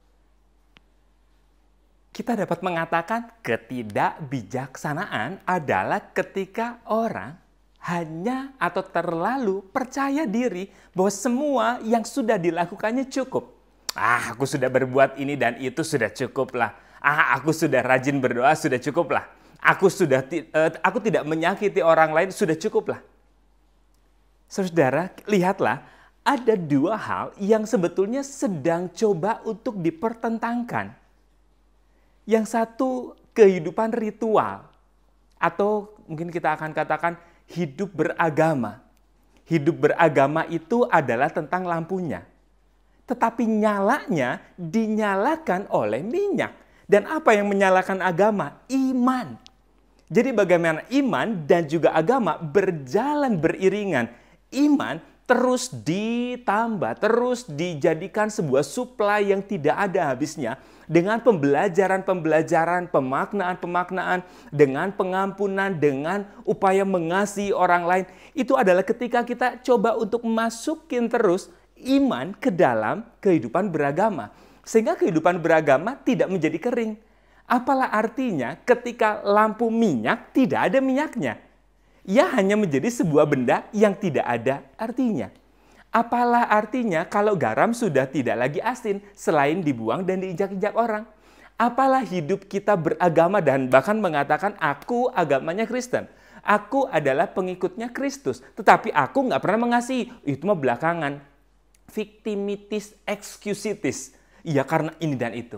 Kita dapat mengatakan ketidakbijaksanaan adalah ketika orang hanya atau terlalu percaya diri bahwa semua yang sudah dilakukannya cukup. Ah, aku sudah berbuat ini dan itu sudah cukup lah. Ah, aku sudah rajin berdoa, sudah cukup lah. Aku sudah uh, aku tidak menyakiti orang lain, sudah cukup lah. Saudara, lihatlah, ada dua hal yang sebetulnya sedang coba untuk dipertentangkan. Yang satu, kehidupan ritual. Atau mungkin kita akan katakan hidup beragama. Hidup beragama itu adalah tentang lampunya. Tetapi nyalanya dinyalakan oleh minyak. Dan apa yang menyalakan agama? Iman. Jadi bagaimana iman dan juga agama berjalan beriringan. Iman terus ditambah, terus dijadikan sebuah suplai yang tidak ada habisnya dengan pembelajaran-pembelajaran, pemaknaan-pemaknaan, dengan pengampunan, dengan upaya mengasihi orang lain. Itu adalah ketika kita coba untuk masukin terus iman ke dalam kehidupan beragama. Sehingga kehidupan beragama tidak menjadi kering. Apalah artinya ketika lampu minyak tidak ada minyaknya? Ia hanya menjadi sebuah benda yang tidak ada artinya. Apalah artinya kalau garam sudah tidak lagi asin selain dibuang dan diinjak-injak orang? Apalah hidup kita beragama dan bahkan mengatakan aku agamanya Kristen. Aku adalah pengikutnya Kristus. Tetapi aku nggak pernah mengasihi. Itu mah belakangan. Victimitis, excusitis. Ya karena ini dan itu.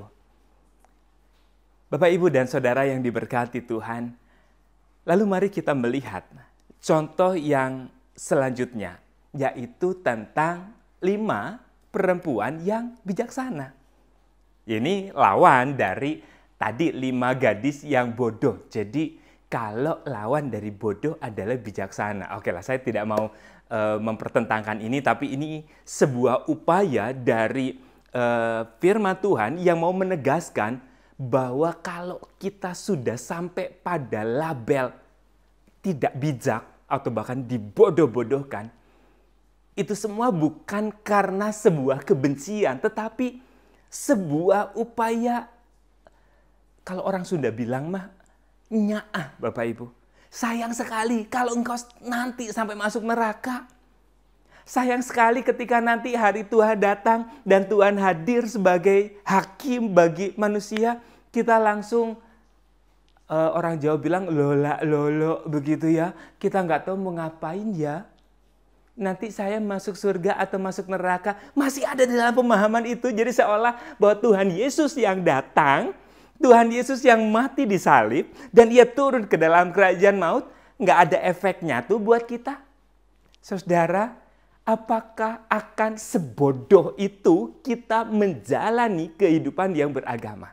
Bapak, Ibu, dan Saudara yang diberkati Tuhan, lalu mari kita melihat contoh yang selanjutnya, yaitu tentang lima perempuan yang bijaksana. Ini lawan dari tadi lima gadis yang bodoh. Jadi kalau lawan dari bodoh adalah bijaksana. Oke lah, saya tidak mau uh, mempertentangkan ini, tapi ini sebuah upaya dari uh, firman Tuhan yang mau menegaskan bahwa kalau kita sudah sampai pada label tidak bijak atau bahkan dibodoh-bodohkan, itu semua bukan karena sebuah kebencian, tetapi sebuah upaya, kalau orang Sunda bilang mah, nyaah Bapak Ibu. Sayang sekali kalau engkau nanti sampai masuk neraka. Sayang sekali ketika nanti hari Tuhan datang dan Tuhan hadir sebagai hakim bagi manusia, kita langsung, uh, orang Jawa bilang lola lolo begitu ya. Kita nggak tahu mau ngapain ya. Nanti saya masuk surga atau masuk neraka. Masih ada di dalam pemahaman itu. Jadi seolah bahwa Tuhan Yesus yang datang, Tuhan Yesus yang mati di salib, dan ia turun ke dalam kerajaan maut, nggak ada efeknya tuh buat kita. Saudara, apakah akan sebodoh itu kita menjalani kehidupan yang beragama,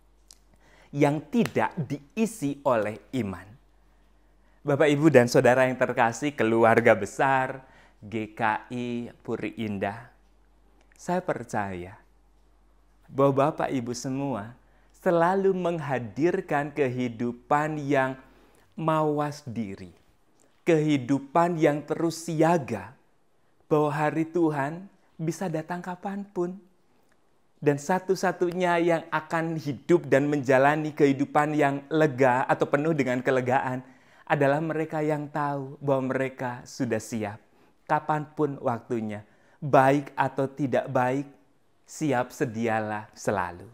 yang tidak diisi oleh iman? Bapak, Ibu, dan Saudara yang terkasih, keluarga besar G K I Puri Indah, saya percaya bahwa Bapak Ibu semua selalu menghadirkan kehidupan yang mawas diri, kehidupan yang terus siaga, bahwa hari Tuhan bisa datang kapanpun. Dan satu-satunya yang akan hidup dan menjalani kehidupan yang lega atau penuh dengan kelegaan adalah mereka yang tahu bahwa mereka sudah siap. Kapanpun waktunya, baik atau tidak baik, siap sedialah selalu.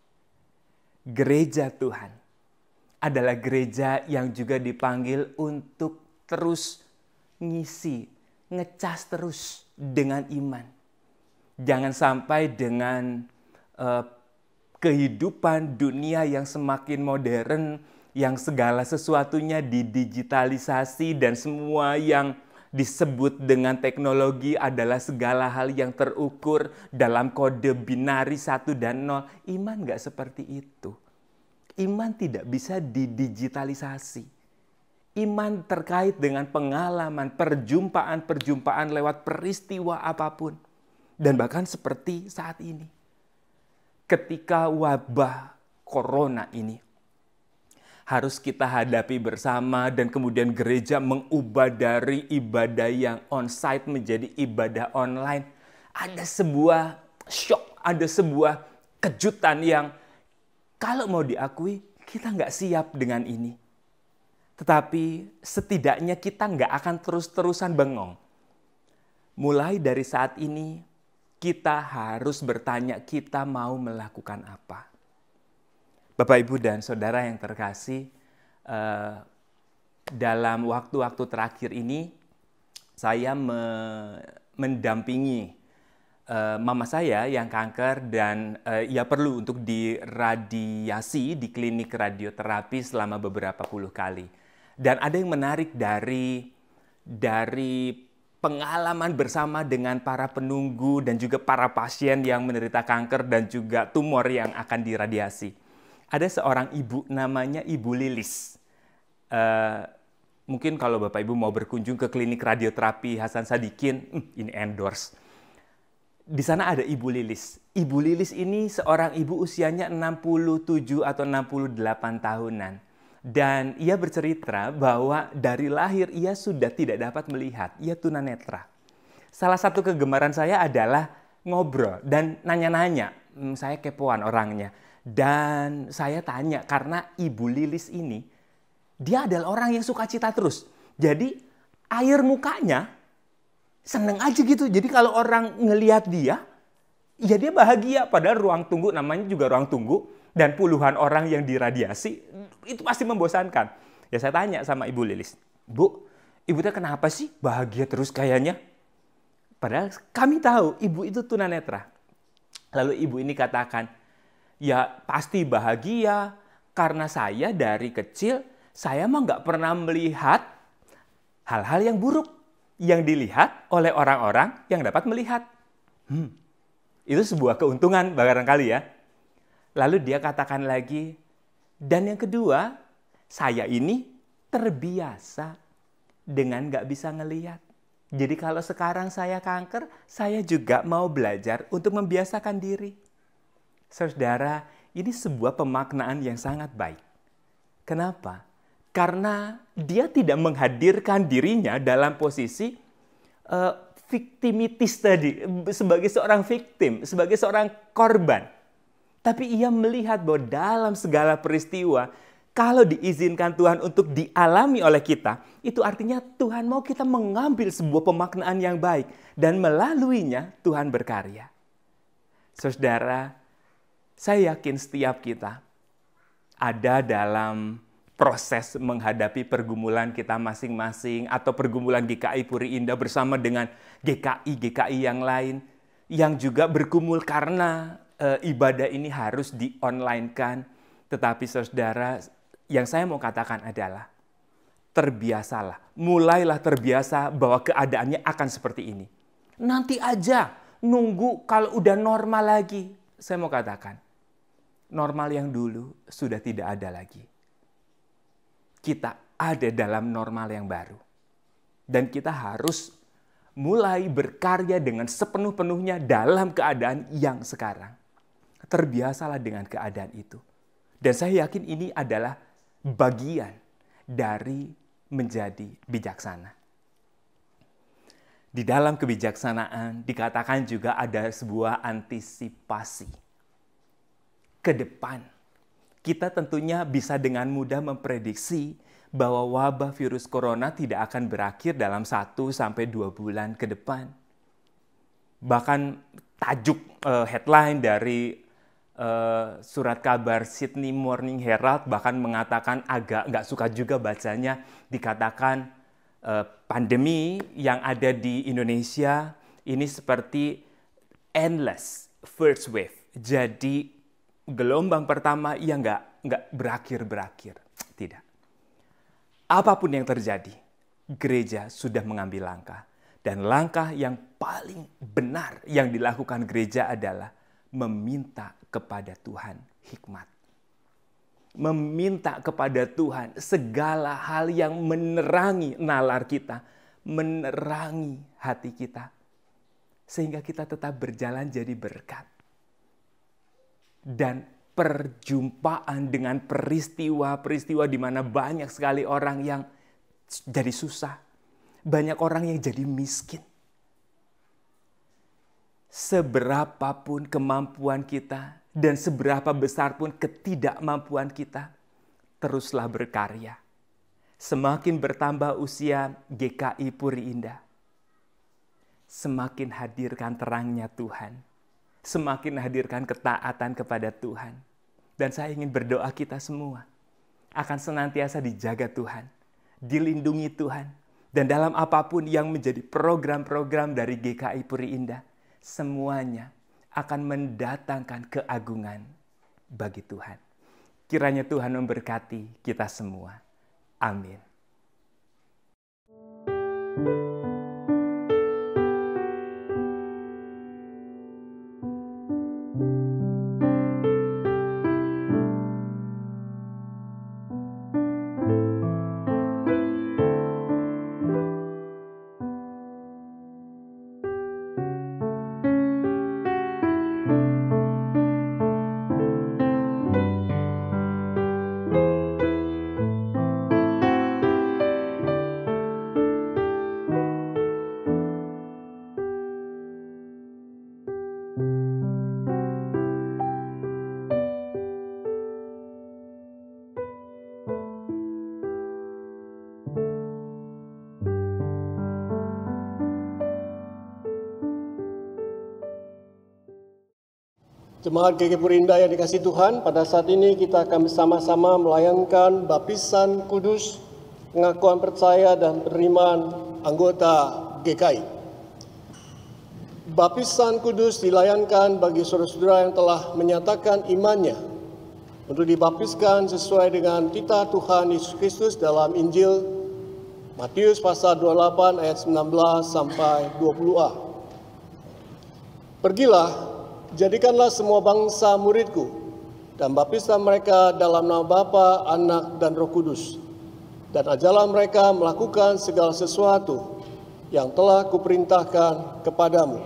Gereja Tuhan adalah gereja yang juga dipanggil untuk terus ngisi, ngecas terus dengan iman. Jangan sampai dengan uh, kehidupan dunia yang semakin modern, yang segala sesuatunya didigitalisasi dan semua yang disebut dengan teknologi adalah segala hal yang terukur dalam kode binari satu dan nol. Iman nggak seperti itu. Iman tidak bisa didigitalisasi. Iman terkait dengan pengalaman, perjumpaan-perjumpaan lewat peristiwa apapun. Dan bahkan seperti saat ini. Ketika wabah corona ini harus kita hadapi bersama, dan kemudian gereja mengubah dari ibadah yang on-site menjadi ibadah online. Ada sebuah shock, ada sebuah kejutan yang kalau mau diakui kita nggak siap dengan ini. Tetapi setidaknya kita nggak akan terus-terusan bengong. Mulai dari saat ini, kita harus bertanya kita mau melakukan apa. Bapak, Ibu, dan Saudara yang terkasih, eh, dalam waktu-waktu terakhir ini, saya me- mendampingi eh, mama saya yang kanker, dan eh, ia perlu untuk diradiasi di klinik radioterapi selama beberapa puluh kali. Dan ada yang menarik dari dari pengalaman bersama dengan para penunggu dan juga para pasien yang menderita kanker dan juga tumor yang akan diradiasi. Ada seorang ibu namanya Ibu Lilis. Uh, mungkin kalau Bapak Ibu mau berkunjung ke klinik radioterapi Hasan Sadikin, ini endorse. Di sana ada Ibu Lilis. Ibu Lilis ini seorang ibu usianya enam puluh tujuh atau enam puluh delapan tahunan. Dan ia bercerita bahwa dari lahir ia sudah tidak dapat melihat, ia tunanetra. Salah satu kegemaran saya adalah ngobrol dan nanya-nanya. Hmm, saya kepoan orangnya. Dan saya tanya karena Ibu Lilis ini, dia adalah orang yang sukacita terus. Jadi air mukanya seneng aja gitu. Jadi kalau orang ngelihat dia, ya dia bahagia. Padahal ruang tunggu, namanya juga ruang tunggu. Dan puluhan orang yang diradiasi, itu pasti membosankan. Ya saya tanya sama Ibu Lilis, Bu, Ibu teh kenapa sih bahagia terus kayaknya? Padahal kami tahu Ibu itu tunanetra. Lalu Ibu ini katakan, ya pasti bahagia karena saya dari kecil, saya mah nggak pernah melihat hal-hal yang buruk yang dilihat oleh orang-orang yang dapat melihat. Hmm, itu sebuah keuntungan barangkali ya. Lalu dia katakan lagi, dan yang kedua, saya ini terbiasa dengan nggak bisa ngelihat. Jadi kalau sekarang saya kanker, saya juga mau belajar untuk membiasakan diri. Saudara, ini sebuah pemaknaan yang sangat baik. Kenapa? Karena dia tidak menghadirkan dirinya dalam posisi uh, victimitis tadi, sebagai seorang victim, sebagai seorang korban. Tapi ia melihat bahwa dalam segala peristiwa, kalau diizinkan Tuhan untuk dialami oleh kita, itu artinya Tuhan mau kita mengambil sebuah pemaknaan yang baik. Dan melaluinya Tuhan berkarya. Saudara, saya yakin setiap kita ada dalam proses menghadapi pergumulan kita masing-masing atau pergumulan G K I Puri Indah bersama dengan G K I-G K I yang lain yang juga bergumul karena e, ibadah ini harus di-online-kan. Tetapi saudara, yang saya mau katakan adalah terbiasalah, mulailah terbiasa bahwa keadaannya akan seperti ini. Nanti aja nunggu kalau udah normal lagi. Saya mau katakan, normal yang dulu sudah tidak ada lagi. Kita ada dalam normal yang baru. Dan kita harus mulai berkarya dengan sepenuh-penuhnya dalam keadaan yang sekarang. Terbiasalah dengan keadaan itu. Dan saya yakin ini adalah bagian dari menjadi bijaksana. Di dalam kebijaksanaan dikatakan juga ada sebuah antisipasi ke depan. Kita tentunya bisa dengan mudah memprediksi bahwa wabah virus corona tidak akan berakhir dalam satu sampai dua bulan ke depan. Bahkan tajuk uh, headline dari uh, surat kabar Sydney Morning Herald bahkan mengatakan, agak nggak suka juga bacanya, dikatakan uh, pandemi yang ada di Indonesia ini seperti endless first wave. Jadi gelombang pertama yang nggak nggak berakhir-berakhir. Tidak. Apapun yang terjadi, gereja sudah mengambil langkah. Dan langkah yang paling benar yang dilakukan gereja adalah meminta kepada Tuhan hikmat. Meminta kepada Tuhan segala hal yang menerangi nalar kita, menerangi hati kita. Sehingga kita tetap berjalan jadi berkat. Dan perjumpaan dengan peristiwa-peristiwa di mana banyak sekali orang yang jadi susah. Banyak orang yang jadi miskin. Seberapapun kemampuan kita dan seberapa besar pun ketidakmampuan kita, teruslah berkarya. Semakin bertambah usia G K I Puri Indah, semakin hadirkan terangnya Tuhan. Semakin hadirkan ketaatan kepada Tuhan. Dan saya ingin berdoa kita semua akan senantiasa dijaga Tuhan, dilindungi Tuhan. Dan dalam apapun yang menjadi program-program dari G K I Puri Indah, semuanya akan mendatangkan keagungan bagi Tuhan. Kiranya Tuhan memberkati kita semua. Amin. Jemaat G K Purinda yang dikasihi Tuhan, pada saat ini kita akan bersama-sama melayankan baptisan kudus, pengakuan percaya dan penerimaan anggota G K I. Baptisan kudus dilayankan bagi saudara-saudara yang telah menyatakan imannya untuk dibaptiskan sesuai dengan titah Tuhan Yesus Kristus dalam Injil Matius pasal dua puluh delapan ayat sembilan belas sampai dua puluh a. Pergilah, jadikanlah semua bangsa muridku, dan baptislah mereka dalam nama Bapa, Anak, dan Roh Kudus. Dan ajarlah mereka melakukan segala sesuatu yang telah kuperintahkan kepadamu.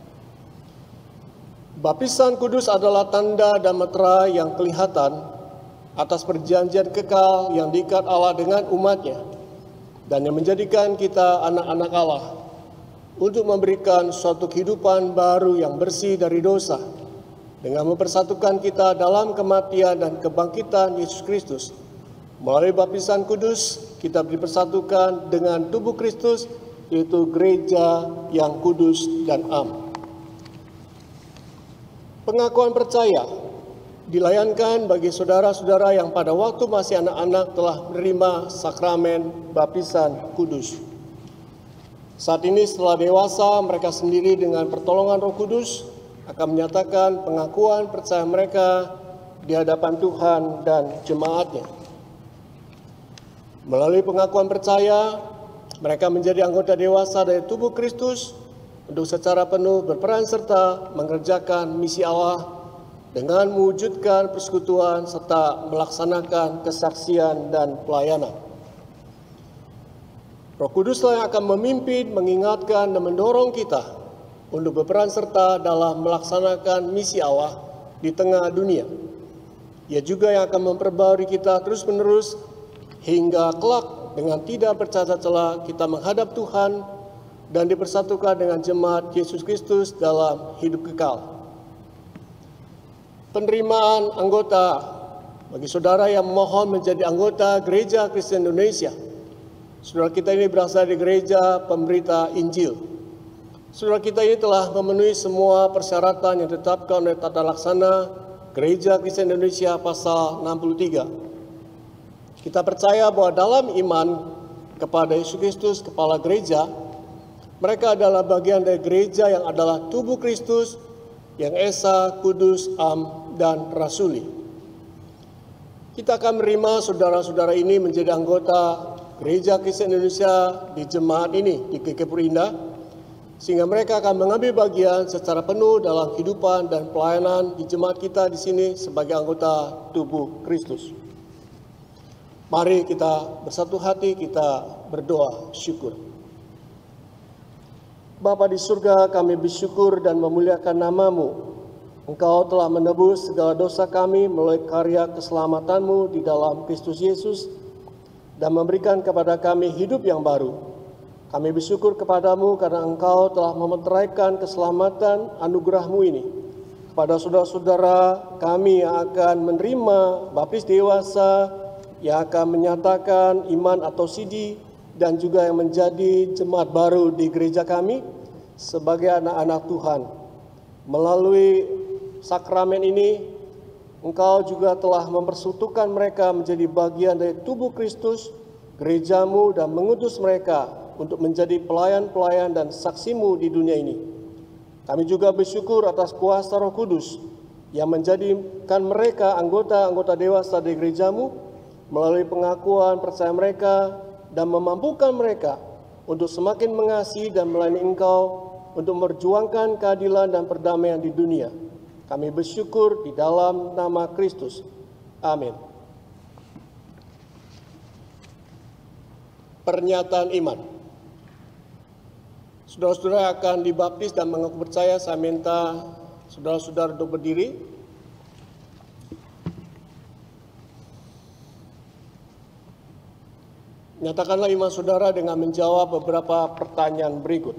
Baptisan kudus adalah tanda dan meterai yang kelihatan atas perjanjian kekal yang diikat Allah dengan umatnya, dan yang menjadikan kita anak-anak Allah, untuk memberikan suatu kehidupan baru yang bersih dari dosa, dengan mempersatukan kita dalam kematian dan kebangkitan Yesus Kristus. Melalui baptisan kudus, kita dipersatukan dengan tubuh Kristus, yaitu gereja yang kudus dan am. Pengakuan percaya dilayankan bagi saudara-saudara yang pada waktu masih anak-anak telah menerima sakramen baptisan kudus. Saat ini setelah dewasa, mereka sendiri dengan pertolongan Roh Kudus akan menyatakan pengakuan percaya mereka di hadapan Tuhan dan jemaatnya. Melalui pengakuan percaya, mereka menjadi anggota dewasa dari tubuh Kristus untuk secara penuh berperan serta mengerjakan misi Allah dengan mewujudkan persekutuan serta melaksanakan kesaksian dan pelayanan. Roh Kuduslah yang akan memimpin, mengingatkan, dan mendorong kita untuk berperan serta dalam melaksanakan misi Allah di tengah dunia. Ia juga yang akan memperbarui kita terus-menerus hingga kelak dengan tidak bercacat celah kita menghadap Tuhan dan dipersatukan dengan jemaat Yesus Kristus dalam hidup kekal. Penerimaan anggota bagi saudara yang memohon menjadi anggota Gereja Kristen Indonesia. Saudara kita ini berasal dari gereja pemberita Injil. Saudara kita ini telah memenuhi semua persyaratan yang ditetapkan oleh tata laksana Gereja Kristen Indonesia pasal enam puluh tiga. Kita percaya bahwa dalam iman kepada Yesus Kristus, kepala gereja, mereka adalah bagian dari gereja yang adalah tubuh Kristus yang esa, kudus, am, dan rasuli. Kita akan menerima saudara-saudara ini menjadi anggota Gereja Kristen Indonesia di jemaat ini di G K Purinda, sehingga mereka akan mengambil bagian secara penuh dalam kehidupan dan pelayanan di jemaat kita di sini sebagai anggota tubuh Kristus. Mari kita bersatu hati, kita berdoa syukur. Bapa di surga, kami bersyukur dan memuliakan nama-Mu. Engkau telah menebus segala dosa kami melalui karya keselamatanmu di dalam Kristus Yesus, dan memberikan kepada kami hidup yang baru. Kami bersyukur kepadamu karena Engkau telah memeteraikan keselamatan anugerah-Mu ini kepada saudara-saudara kami yang akan menerima baptis dewasa, yang akan menyatakan iman atau sidi, dan juga yang menjadi jemaat baru di gereja kami sebagai anak-anak Tuhan. Melalui sakramen ini, Engkau juga telah mempersatukan mereka menjadi bagian dari tubuh Kristus, gerejamu, dan mengutus mereka untuk menjadi pelayan-pelayan dan saksimu di dunia ini. Kami juga bersyukur atas kuasa Roh Kudus yang menjadikan mereka anggota-anggota dewasa di gerejamu melalui pengakuan percaya mereka dan memampukan mereka untuk semakin mengasihi dan melayani Engkau untuk memperjuangkan keadilan dan perdamaian di dunia. Kami bersyukur di dalam nama Kristus. Amin. Pernyataan iman. Saudara-saudara akan dibaptis dan mengaku percaya. Saya minta saudara-saudara untuk berdiri. Nyatakanlah iman saudara dengan menjawab beberapa pertanyaan berikut.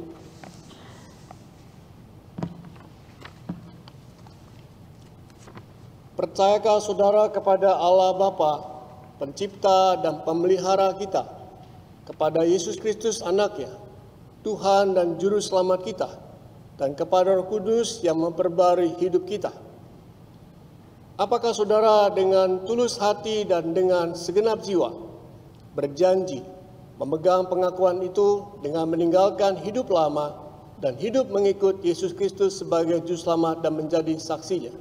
Percayakah saudara kepada Allah Bapa, Pencipta dan Pemelihara kita, kepada Yesus Kristus Anaknya, Tuhan dan Juru Selamat kita, dan kepada Roh Kudus yang memperbarui hidup kita? Apakah saudara dengan tulus hati dan dengan segenap jiwa berjanji memegang pengakuan itu dengan meninggalkan hidup lama dan hidup mengikut Yesus Kristus sebagai Juru Selamat dan menjadi saksinya?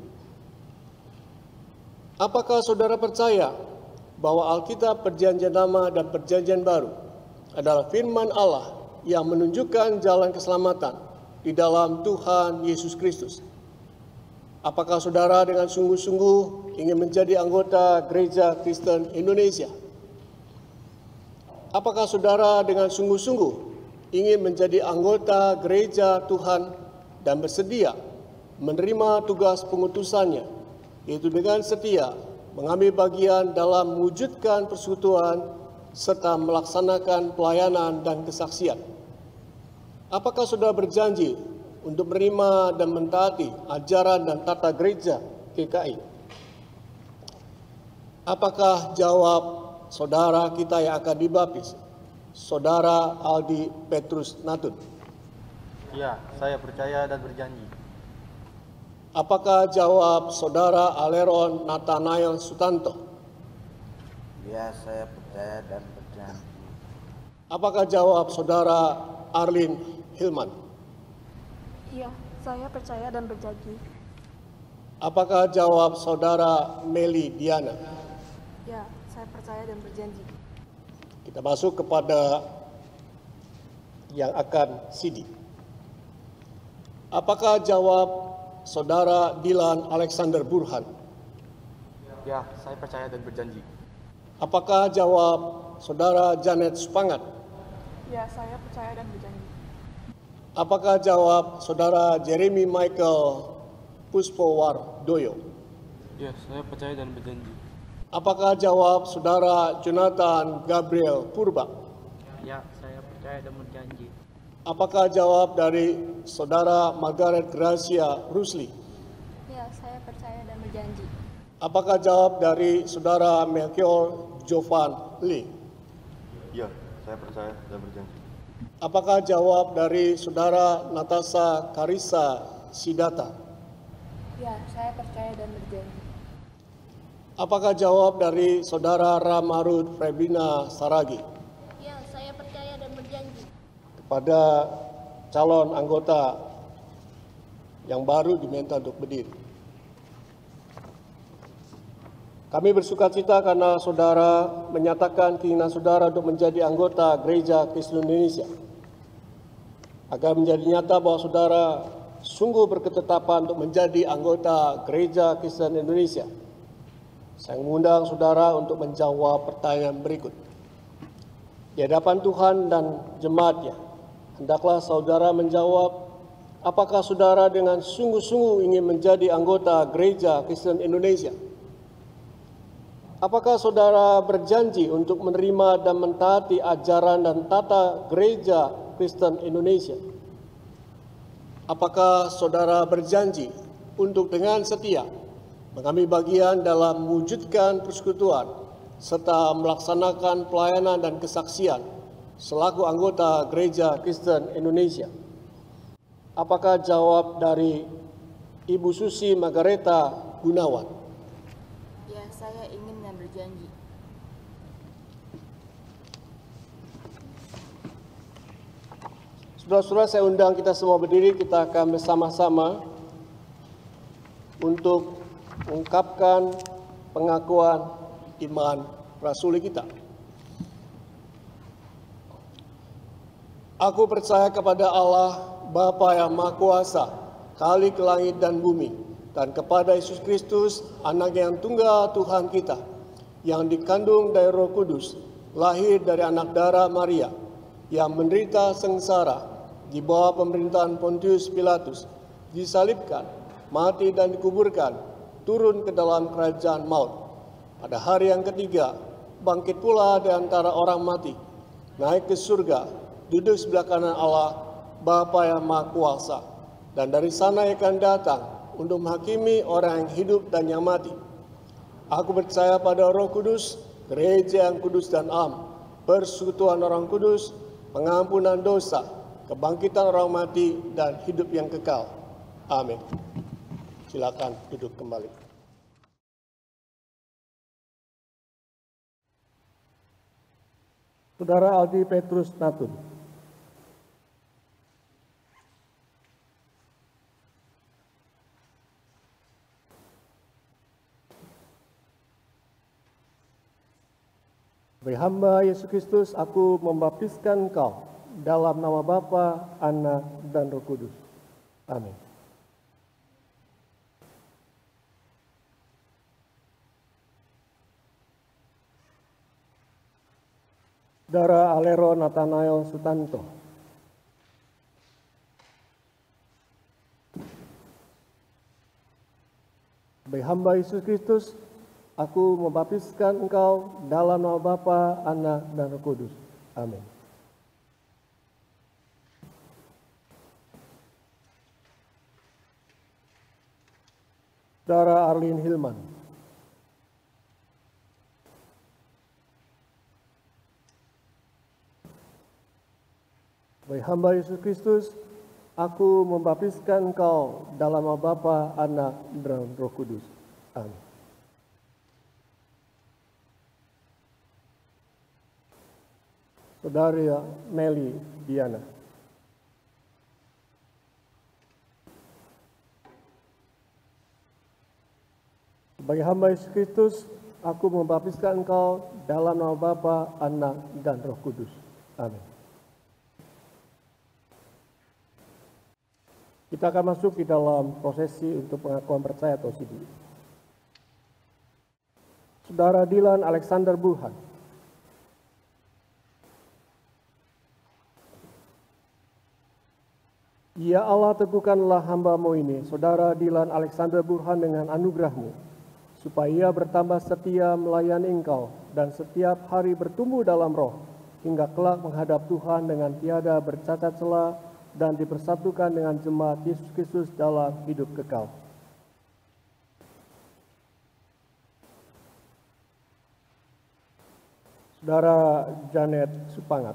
Apakah saudara percaya bahwa Alkitab Perjanjian Lama dan Perjanjian Baru adalah firman Allah yang menunjukkan jalan keselamatan di dalam Tuhan Yesus Kristus? Apakah saudara dengan sungguh-sungguh ingin menjadi anggota Gereja Kristen Indonesia? Apakah saudara dengan sungguh-sungguh ingin menjadi anggota gereja Tuhan dan bersedia menerima tugas pengutusannya, yaitu dengan setia mengambil bagian dalam mewujudkan persekutuan serta melaksanakan pelayanan dan kesaksian? Apakah saudara berjanji untuk menerima dan mentaati ajaran dan tata gereja G K I? Apakah jawab saudara kita yang akan dibaptis, Saudara Aldi Petrus Natun? Ya, saya percaya dan berjanji. Apakah jawab saudara Aleron Nathanael Sutanto? Ya, saya percaya dan berjanji. Apakah jawab saudara Arlin Hilman? Iya, saya percaya dan berjanji. Apakah jawab saudara Meli Diana? Ya, saya percaya dan berjanji. Kita masuk kepada yang akan sidi. Apakah jawab saudara Dilan Alexander Burhan? Ya, saya percaya dan berjanji. Apakah jawab saudara Janet Supangat? Ya, saya percaya dan berjanji. Apakah jawab saudara Jeremy Michael Puspowardoyo? Ya, saya percaya dan berjanji. Apakah jawab saudara Jonathan Gabriel Purba? Ya, saya percaya dan berjanji. Apakah jawab dari saudara Margaret Gracia Rusli? Ya, saya percaya dan berjanji. Apakah jawab dari saudara Melchior Jovan Lee? Ya, saya percaya dan berjanji. Apakah jawab dari saudara Natasha Karisa Sidata? Ya, saya percaya dan berjanji. Apakah jawab dari saudara Ramarud Febrina Saragi? Ya, saya percaya dan berjanji. Kepada calon anggota yang baru diminta untuk berdiri. Kami bersukacita karena saudara menyatakan keinginan saudara untuk menjadi anggota Gereja Kristen Indonesia. Agar menjadi nyata bahwa saudara sungguh berketetapan untuk menjadi anggota Gereja Kristen Indonesia, saya mengundang saudara untuk menjawab pertanyaan berikut. Di hadapan Tuhan dan jemaatnya, hendaklah saudara menjawab, apakah saudara dengan sungguh-sungguh ingin menjadi anggota Gereja Kristen Indonesia? Apakah saudara berjanji untuk menerima dan mentaati ajaran dan tata Gereja Kristen Indonesia? Apakah saudara berjanji untuk dengan setia mengambil bagian dalam mewujudkan persekutuan serta melaksanakan pelayanan dan kesaksian selaku anggota Gereja Kristen Indonesia? Apakah jawab dari Ibu Susi Margareta Gunawan? Ya, saya ingin dan berjanji. Saudara-saudara, saya undang kita semua berdiri, kita akan bersama-sama untuk mengungkapkan pengakuan iman rasuli kita. Aku percaya kepada Allah, Bapa yang Maha Kuasa, Khalik langit dan bumi, dan kepada Yesus Kristus, Anak yang tunggal Tuhan kita, yang dikandung dari Roh Kudus, lahir dari anak darah Maria, yang menderita sengsara di bawah pemerintahan Pontius Pilatus, disalibkan, mati dan dikuburkan, turun ke dalam kerajaan maut. Pada hari yang ketiga, bangkit pula di antara orang mati, naik ke surga, duduk sebelah kanan Allah, Bapa yang Maha Kuasa, dan dari sana ia akan datang untuk menghakimi orang yang hidup dan yang mati. Aku percaya pada Roh Kudus, gereja yang kudus dan am, persekutuan orang kudus, pengampunan dosa, kebangkitan orang mati, dan hidup yang kekal. Amin. Silakan duduk kembali. Saudara Aldi Petrus Natun. Sebagai hamba Yesus Kristus, aku membaptiskan engkau dalam nama Bapa, Anak, dan Roh Kudus. Amin. Saudara Alero Nathanael Sutanto. Sebagai hamba Yesus Kristus, aku membaptiskan engkau dalam nama Bapa, Anak, dan Roh Kudus. Amin. Saudara Arlin Hilman. Sebagai hamba Yesus Kristus, aku membaptiskan engkau dalam nama Bapa, Anak, dan Roh Kudus. Amin. Saudari Meli Diana. Sebagai hamba Yesus Kristus, aku membaptiskan engkau dalam nama Bapa, Anak, dan Roh Kudus. Amin. Kita akan masuk di dalam prosesi untuk pengakuan percaya atau S I D. Saudara Dilan Alexander Burhan. Ya Allah, teguhkanlah hamba-Mu ini, Saudara Dilan Alexander Burhan, dengan anugerah-Mu, supaya ia bertambah setia melayani Engkau dan setiap hari bertumbuh dalam roh, hingga kelak menghadap Tuhan dengan tiada bercacat celah dan dipersatukan dengan jemaat Yesus Kristus dalam hidup kekal. Saudara Janet Supangat.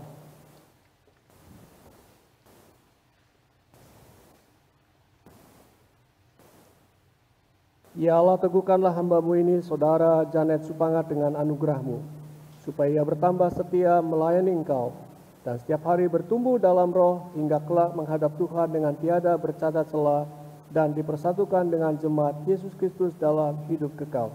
Ya Allah, teguhkanlah hamba-Mu ini, Saudara Janet Supangat, dengan anugerah-Mu, supaya ia bertambah setia melayani Engkau dan setiap hari bertumbuh dalam roh hingga kelak menghadap Tuhan dengan tiada bercacat celah dan dipersatukan dengan jemaat Yesus Kristus dalam hidup kekal.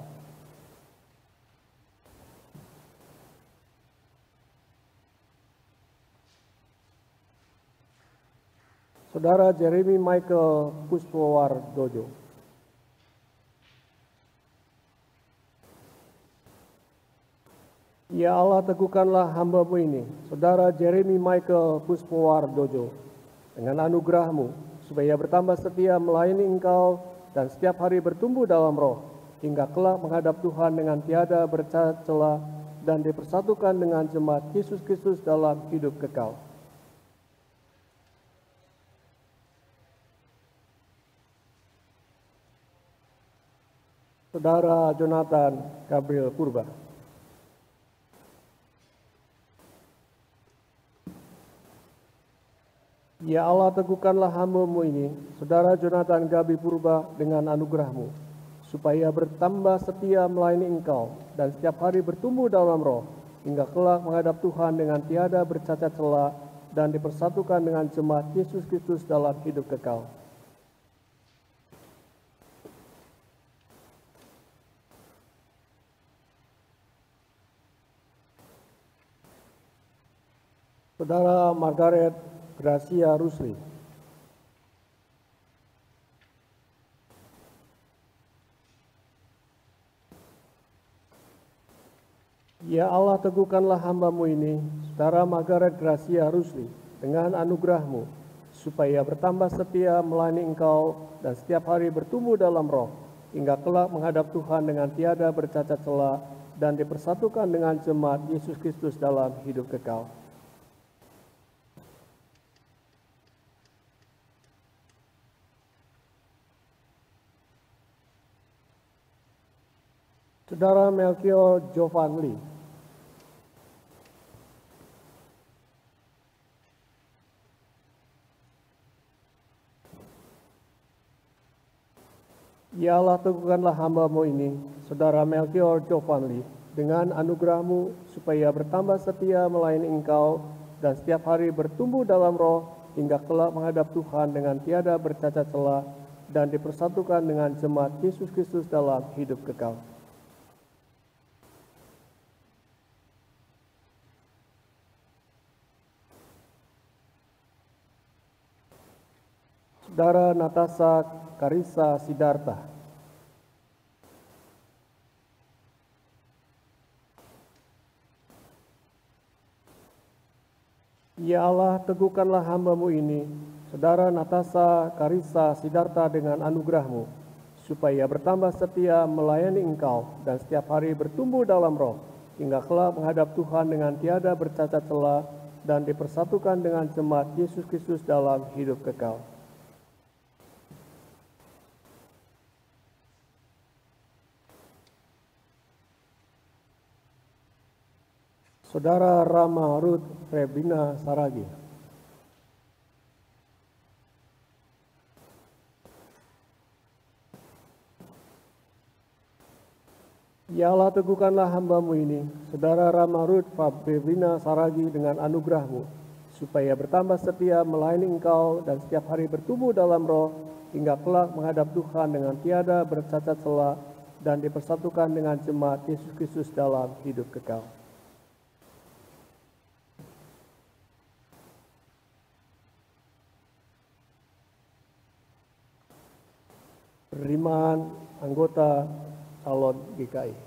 Saudara Jeremy Michael Puspowardojo. Ya Allah, teguhkanlah hamba-Mu ini, Saudara Jeremy Michael Puspowardojo, dengan anugerah-Mu, supaya bertambah setia melayani Engkau dan setiap hari bertumbuh dalam roh, hingga kelak menghadap Tuhan dengan tiada bercacat celah dan dipersatukan dengan jemaat Yesus Kristus dalam hidup kekal. Saudara Jonathan Gabriel Purba. Ya Allah, teguhkanlah hamba-Mu ini, Saudara Jonathan Gabi Purba, dengan anugerah-Mu, supaya bertambah setia melayani Engkau dan setiap hari bertumbuh dalam roh, hingga kelak menghadap Tuhan dengan tiada bercacat celah dan dipersatukan dengan jemaat Yesus Kristus dalam hidup kekal. Saudara Margaret Gracia Rusli. Ya Allah, teguhkanlah hamba-Mu ini, Saudara Margaret Gracia Rusli, dengan anugerah-Mu, supaya bertambah setia melayani Engkau dan setiap hari bertumbuh dalam roh, hingga kelak menghadap Tuhan dengan tiada bercacat celah dan dipersatukan dengan jemaat Yesus Kristus dalam hidup kekal. Saudara Melchior Jovanli. Ya Allah, teguhkanlah hamba-Mu ini, Saudara Melchior Jovanli, dengan anugerah-Mu supaya bertambah setia melayani Engkau dan setiap hari bertumbuh dalam roh hingga kelak menghadap Tuhan dengan tiada bercacat celah dan dipersatukan dengan jemaat Yesus Kristus dalam hidup kekal. Saudara Natasha Karissa Sidarta. Ya Allah, teguhkanlah hamba-Mu ini, Saudara Natasha Karissa Sidarta dengan anugerah-Mu, supaya bertambah setia melayani Engkau dan setiap hari bertumbuh dalam roh, hingga kelak menghadap Tuhan dengan tiada bercacat celah dan dipersatukan dengan jemaat Yesus Kristus dalam hidup kekal. Saudara Rama Ruth Rebina Saragi. Ya Allah, teguhkanlah hamba-Mu ini, Saudara Rama Ruth Rebina Saragi dengan anugerah-Mu, supaya bertambah setia melayani Engkau dan setiap hari bertumbuh dalam roh, hingga kelak menghadap Tuhan dengan tiada bercacat celah dan dipersatukan dengan jemaat Yesus Kristus dalam hidup kekal. Penerimaan anggota calon G K I.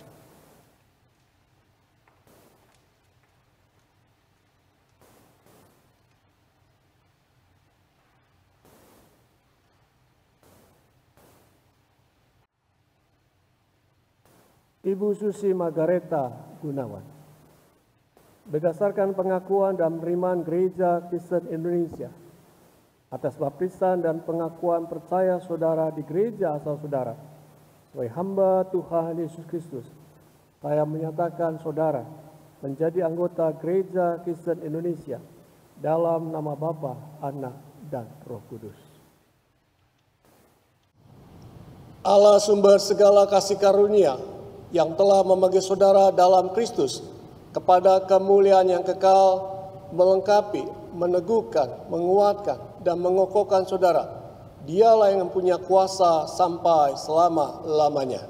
Ibu Susi Margareta Gunawan. Berdasarkan pengakuan dan penerimaan Gereja Kristen Indonesia, atas baptisan dan pengakuan percaya saudara di gereja asal saudara, sebagai hamba Tuhan Yesus Kristus, saya menyatakan saudara menjadi anggota Gereja Kristen Indonesia dalam nama Bapa, Anak, dan Roh Kudus. Allah sumber segala kasih karunia yang telah memanggil saudara dalam Kristus kepada kemuliaan yang kekal, melengkapi, meneguhkan, menguatkan, dan mengokohkan saudara. Dialah yang mempunyai kuasa sampai selama-lamanya.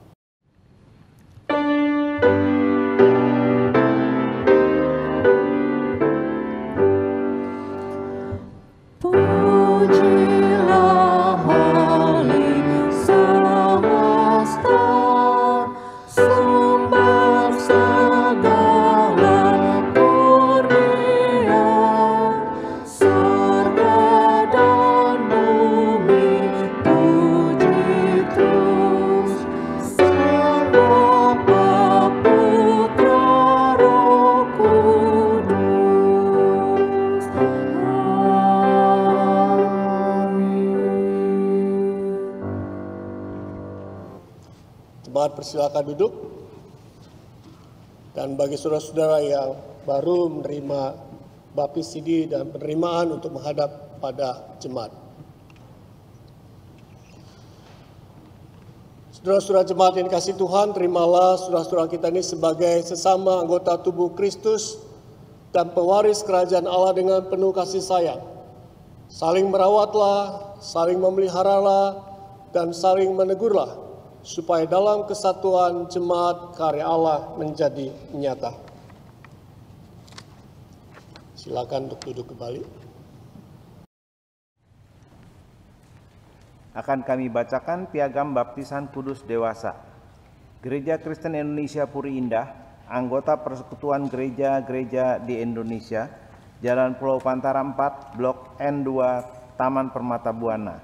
Persilakan duduk. Dan bagi saudara-saudara yang baru menerima baptisidi dan penerimaan untuk menghadap pada jemaat. Saudara-saudara jemaat yang dikasihi Tuhan, terimalah saudara-saudara kita ini sebagai sesama anggota tubuh Kristus dan pewaris kerajaan Allah dengan penuh kasih sayang. Saling merawatlah, saling memeliharalah, dan saling menegurlah, supaya dalam kesatuan jemaat karya Allah menjadi nyata. Silakan untuk duduk kembali. akan kami bacakan piagam baptisan kudus dewasa. Gereja Kristen Indonesia Puri Indah, anggota Persekutuan Gereja-Gereja di Indonesia, Jalan Pulau Pantara empat, Blok N dua, Taman Permata Buana.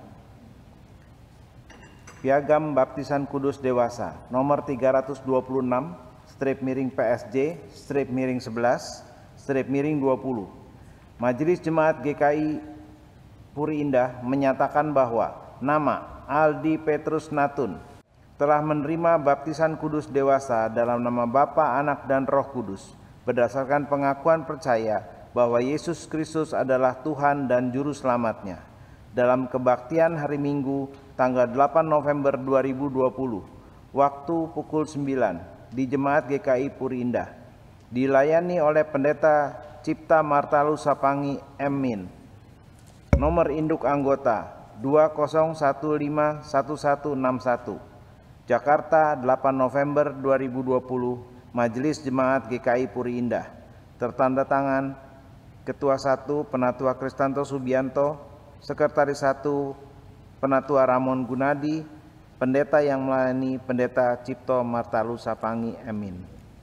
Piagam baptisan kudus dewasa nomor tiga ratus dua puluh enam, strip miring P S J, strip miring sebelas, strip miring dua puluh. Majelis Jemaat G K I Puri Indah menyatakan bahwa nama Aldi Petrus Natun telah menerima baptisan kudus dewasa dalam nama Bapa, Anak, dan Roh Kudus berdasarkan pengakuan percaya bahwa Yesus Kristus adalah Tuhan dan Juru Selamatnya. Dalam kebaktian hari Minggu tanggal delapan November dua ribu dua puluh, waktu pukul sembilan di Jemaat G K I Puri Indah, dilayani oleh Pendeta Cipta Martalus Sapangi M Min. Nomor induk anggota dua nol satu lima satu satu enam satu, Jakarta delapan November dua ribu dua puluh, Majelis Jemaat G K I Puri Indah. Tertanda tangan Ketua satu Penatua Kristanto Subianto, Sekretaris satu Penatua Ramon Gunadi, Pendeta yang melayani Pendeta Cipto Martalus Sapangi Emin.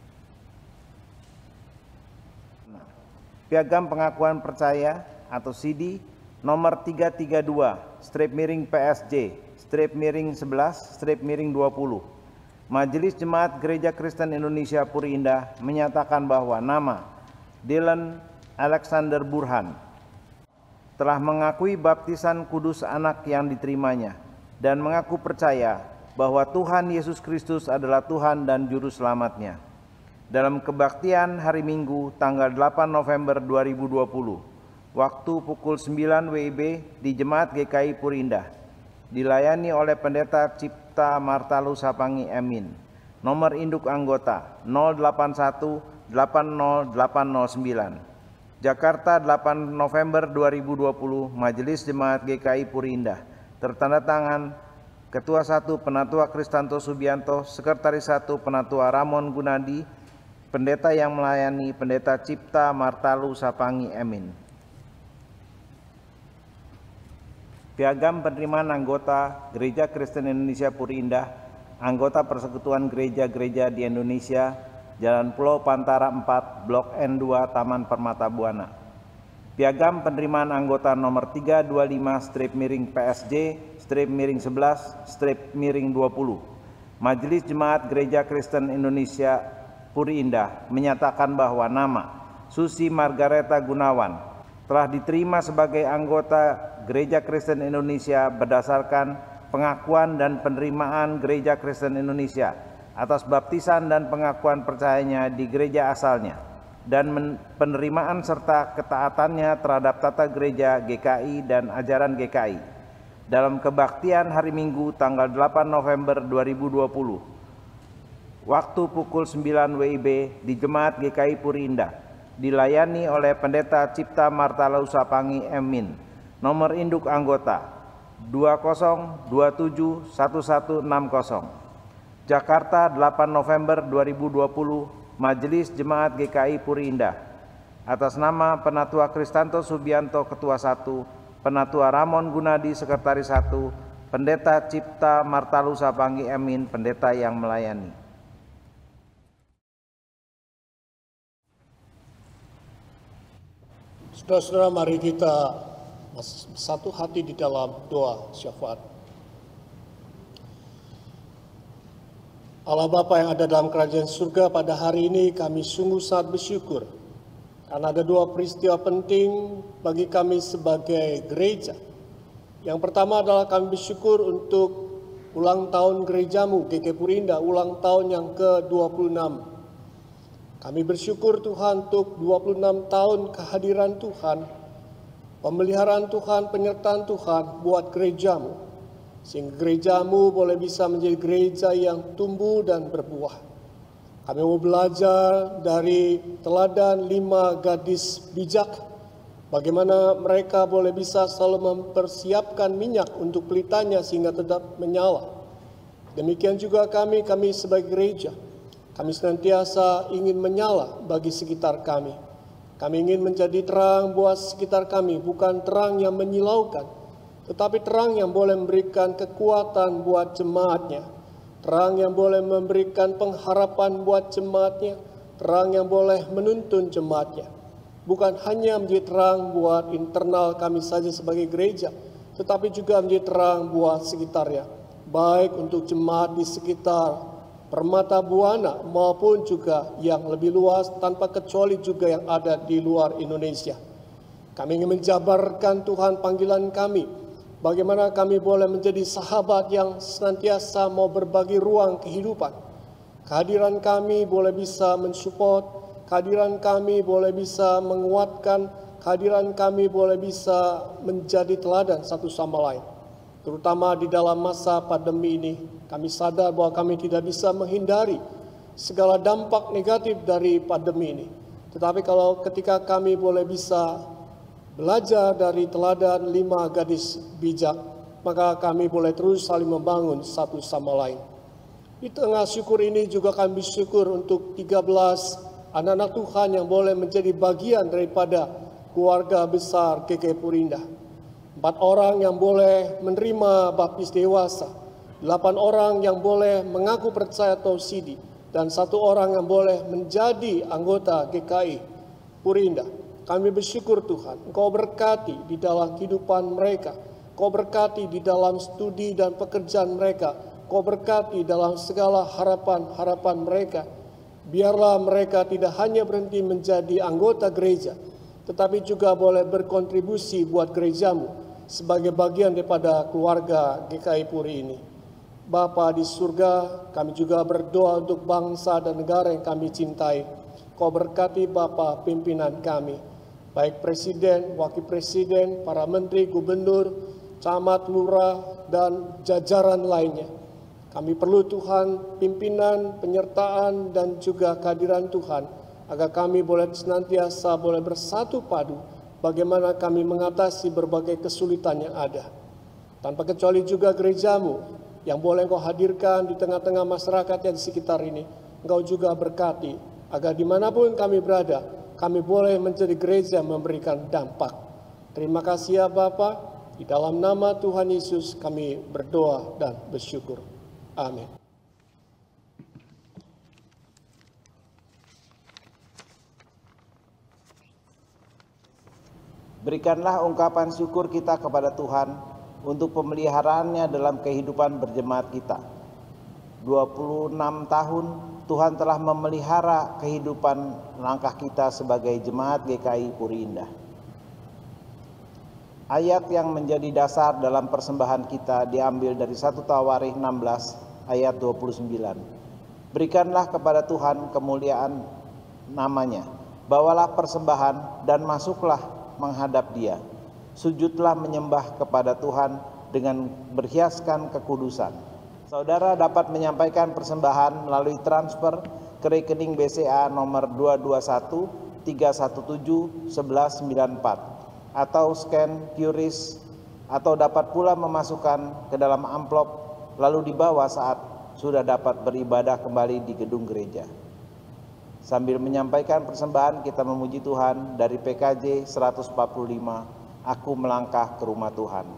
Piagam pengakuan percaya atau C D nomor tiga tiga dua, strip miring P S J, strip miring sebelas, strip miring dua puluh. Majelis Jemaat Gereja Kristen Indonesia Puri Indah menyatakan bahwa nama Dylan Alexander Burhan telah mengakui baptisan kudus anak yang diterimanya dan mengaku percaya bahwa Tuhan Yesus Kristus adalah Tuhan dan Juru Selamatnya. Dalam kebaktian hari Minggu tanggal delapan November dua ribu dua puluh, waktu pukul sembilan W I B di Jemaat G K I Puri Indah, dilayani oleh Pendeta Cipta Martalus Sapangi Emin. Nomor induk anggota nol delapan satu delapan nol delapan nol sembilan. Jakarta delapan November dua ribu dua puluh, Majelis Jemaat G K I Puri Indah. Tertanda tangan Ketua satu Penatua Kristanto Subianto, Sekretaris satu Penatua Ramon Gunadi, Pendeta yang melayani Pendeta Cipta Martalus Sapangi Emin. Piagam penerimaan anggota Gereja Kristen Indonesia Puri Indah, anggota Persekutuan Gereja-Gereja di Indonesia, Jalan Pulau Pantara empat, Blok N dua, Taman Permata Buana. Piagam penerimaan anggota nomor tiga dua lima, strip miring P S J, strip miring sebelas, strip miring dua puluh. Majelis Jemaat Gereja Kristen Indonesia Puri Indah menyatakan bahwa nama Susi Margareta Gunawan telah diterima sebagai anggota Gereja Kristen Indonesia berdasarkan pengakuan dan penerimaan Gereja Kristen Indonesia atas baptisan dan pengakuan percayanya di gereja asalnya dan penerimaan serta ketaatannya terhadap tata gereja G K I dan ajaran G K I. Dalam kebaktian hari Minggu tanggal delapan November dua ribu dua puluh, waktu pukul sembilan W I B di Jemaat G K I Puri Indah, dilayani oleh Pendeta Cipta Martalus Sapangi Emin. Nomor induk anggota dua nol dua tujuh satu satu enam nol. Jakarta delapan November dua ribu dua puluh, Majelis Jemaat G K I Puri Indah. Atas nama Penatua Kristanto Subianto Ketua satu, Penatua Ramon Gunadi Sekretaris satu, Pendeta Cipta Martalus Sapangi Emin, Pendeta yang melayani. Saudara-saudara, mari kita satu hati di dalam doa syafaat. Allah Bapa yang ada dalam kerajaan surga, pada hari ini kami sungguh sangat bersyukur karena ada dua peristiwa penting bagi kami sebagai gereja. Yang pertama adalah kami bersyukur untuk ulang tahun gerejamu G K I Puri Indah, ulang tahun yang ke dua puluh enam. Kami bersyukur Tuhan untuk dua puluh enam tahun kehadiran Tuhan, pemeliharaan Tuhan, penyertaan Tuhan buat gerejamu. Sehingga gerejamu boleh bisa menjadi gereja yang tumbuh dan berbuah. Kami mau belajar dari teladan lima gadis bijak, bagaimana mereka boleh bisa selalu mempersiapkan minyak untuk pelitanya sehingga tetap menyala. Demikian juga kami, kami sebagai gereja, kami senantiasa ingin menyala bagi sekitar kami. Kami ingin menjadi terang buat sekitar kami, bukan terang yang menyilaukan, tetapi terang yang boleh memberikan kekuatan buat jemaatnya, terang yang boleh memberikan pengharapan buat jemaatnya, terang yang boleh menuntun jemaatnya. Bukan hanya menjadi terang buat internal kami saja sebagai gereja, tetapi juga menjadi terang buat sekitarnya, baik untuk jemaat di sekitar Permata Buana maupun juga yang lebih luas, tanpa kecuali juga yang ada di luar Indonesia. Kami ingin menjabarkan Tuhan panggilan kami, bagaimana kami boleh menjadi sahabat yang senantiasa mau berbagi ruang kehidupan. Kehadiran kami boleh bisa mensupport, kehadiran kami boleh bisa menguatkan, kehadiran kami boleh bisa menjadi teladan satu sama lain. Terutama di dalam masa pandemi ini, kami sadar bahwa kami tidak bisa menghindari segala dampak negatif dari pandemi ini. Tetapi kalau ketika kami boleh bisa belajar dari teladan lima gadis bijak, maka kami boleh terus saling membangun satu sama lain. Di tengah syukur ini juga kami bersyukur untuk tiga belas anak-anak Tuhan yang boleh menjadi bagian daripada keluarga besar G K I Puri Indah. Empat orang yang boleh menerima baptis dewasa, delapan orang yang boleh mengaku percaya tausidi, dan satu orang yang boleh menjadi anggota G K I Puri Indah. Kami bersyukur Tuhan, Engkau berkati di dalam kehidupan mereka, Engkau berkati di dalam studi dan pekerjaan mereka, Engkau berkati dalam segala harapan-harapan mereka. Biarlah mereka tidak hanya berhenti menjadi anggota gereja, tetapi juga boleh berkontribusi buat gerejamu sebagai bagian daripada keluarga G K I Puri ini. Bapa di surga, kami juga berdoa untuk bangsa dan negara yang kami cintai. Kau berkati Bapa pimpinan kami, baik presiden, wakil presiden, para menteri, gubernur, camat, lurah, dan jajaran lainnya. Kami perlu Tuhan pimpinan, penyertaan, dan juga kehadiran Tuhan, agar kami boleh senantiasa boleh bersatu padu bagaimana kami mengatasi berbagai kesulitan yang ada. Tanpa kecuali juga gerejamu yang boleh Engkau hadirkan di tengah-tengah masyarakat yang di sekitar ini. Engkau juga berkati, agar dimanapun kami berada, kami boleh menjadi gereja yang memberikan dampak. Terima kasih ya Bapa, di dalam nama Tuhan Yesus kami berdoa dan bersyukur. Amin. Berikanlah ungkapan syukur kita kepada Tuhan untuk pemeliharaannya dalam kehidupan berjemaat kita. dua puluh enam tahun Tuhan telah memelihara kehidupan langkah kita sebagai jemaat G K I Puri Indah. Ayat yang menjadi dasar dalam persembahan kita diambil dari satu Tawarikh enam belas ayat dua puluh sembilan. Berikanlah kepada Tuhan kemuliaan namanya, bawalah persembahan dan masuklah menghadap Dia. Sujudlah menyembah kepada Tuhan dengan berhiaskan kekudusan. Saudara dapat menyampaikan persembahan melalui transfer ke rekening B C A nomor dua dua satu tiga satu tujuh satu satu sembilan empat atau scan Q R I S, atau dapat pula memasukkan ke dalam amplop lalu dibawa saat sudah dapat beribadah kembali di gedung gereja. Sambil menyampaikan persembahan, kita memuji Tuhan dari P K J seratus empat puluh lima, Aku Melangkah ke Rumah Tuhan.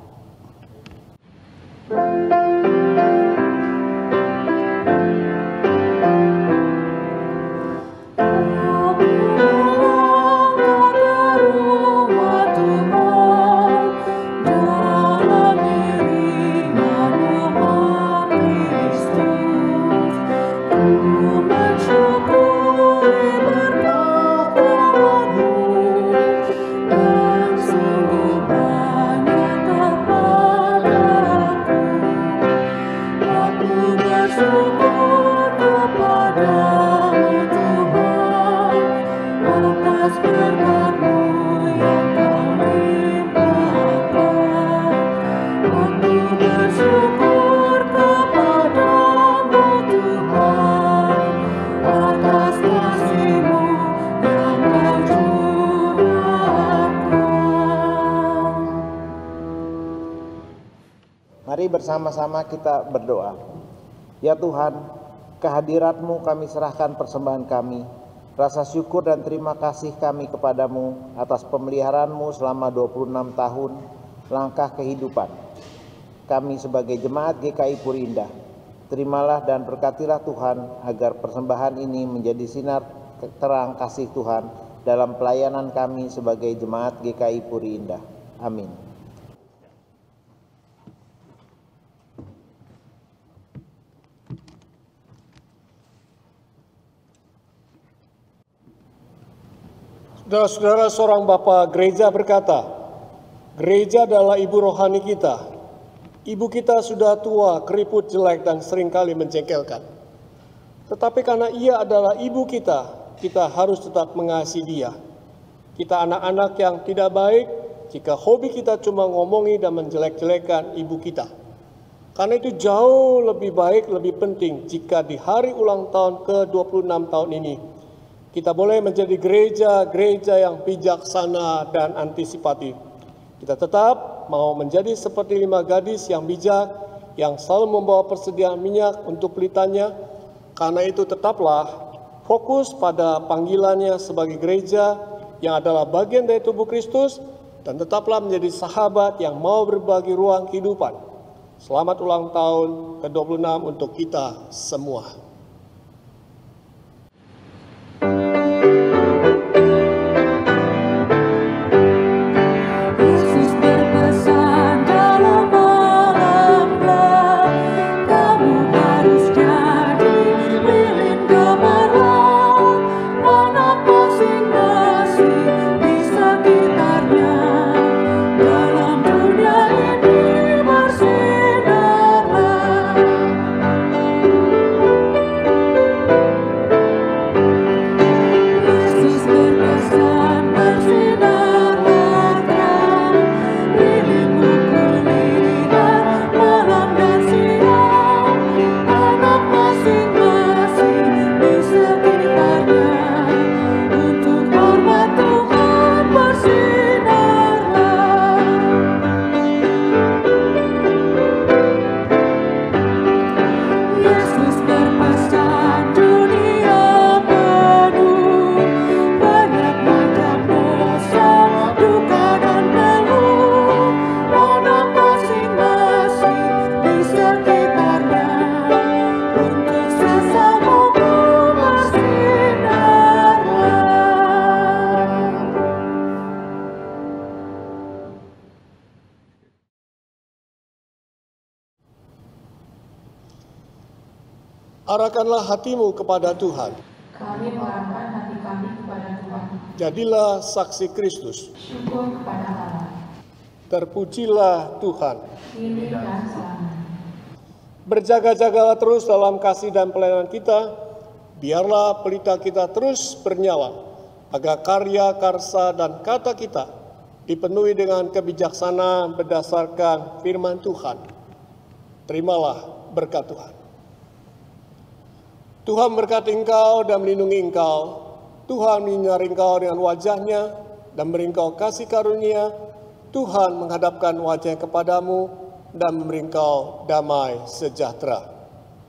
Mari bersama-sama kita berdoa. Ya Tuhan, kehadirat-Mu kami serahkan persembahan kami. Rasa syukur dan terima kasih kami kepadamu atas pemeliharaan-Mu selama dua puluh enam tahun. langkah kehidupan. Kami sebagai jemaat G K I Puri Indah, terimalah dan berkatilah Tuhan agar persembahan ini menjadi sinar terang kasih Tuhan dalam pelayanan kami sebagai jemaat G K I Puri Indah. Amin. Saudara-saudara, seorang Bapak Gereja berkata, gereja adalah ibu rohani kita. Ibu kita sudah tua, keriput, jelek, dan seringkali menjengkelkan. Tetapi karena ia adalah ibu kita, kita harus tetap mengasihi dia. Kita anak-anak yang tidak baik jika hobi kita cuma ngomongi dan menjelek-jelekan ibu kita. Karena itu jauh lebih baik, lebih penting jika di hari ulang tahun ke dua puluh enam tahun ini, kita boleh menjadi gereja-gereja yang bijaksana dan antisipatif. Kita tetap mau menjadi seperti lima gadis yang bijak, yang selalu membawa persediaan minyak untuk pelitanya. Karena itu tetaplah fokus pada panggilannya sebagai gereja yang adalah bagian dari tubuh Kristus, dan tetaplah menjadi sahabat yang mau berbagi ruang kehidupan. Selamat ulang tahun ke dua puluh enam untuk kita semua. Arahkanlah hatimu kepada Tuhan. Kami mengarahkan hati kami kepada Tuhan. Jadilah saksi Kristus. Syukur kepada Allah. Terpujilah Tuhan. Kini dan selama. Berjaga-jagalah terus dalam kasih dan pelayanan kita. Biarlah pelita kita terus bernyala, agar karya, karsa, dan kata kita dipenuhi dengan kebijaksanaan berdasarkan firman Tuhan. Terimalah berkat Tuhan. Tuhan berkati engkau dan melindungi engkau. Tuhan menyinari engkau dengan wajahnya dan memberi engkau kasih karunia. Tuhan menghadapkan wajahnya kepadamu dan memberi engkau damai sejahtera.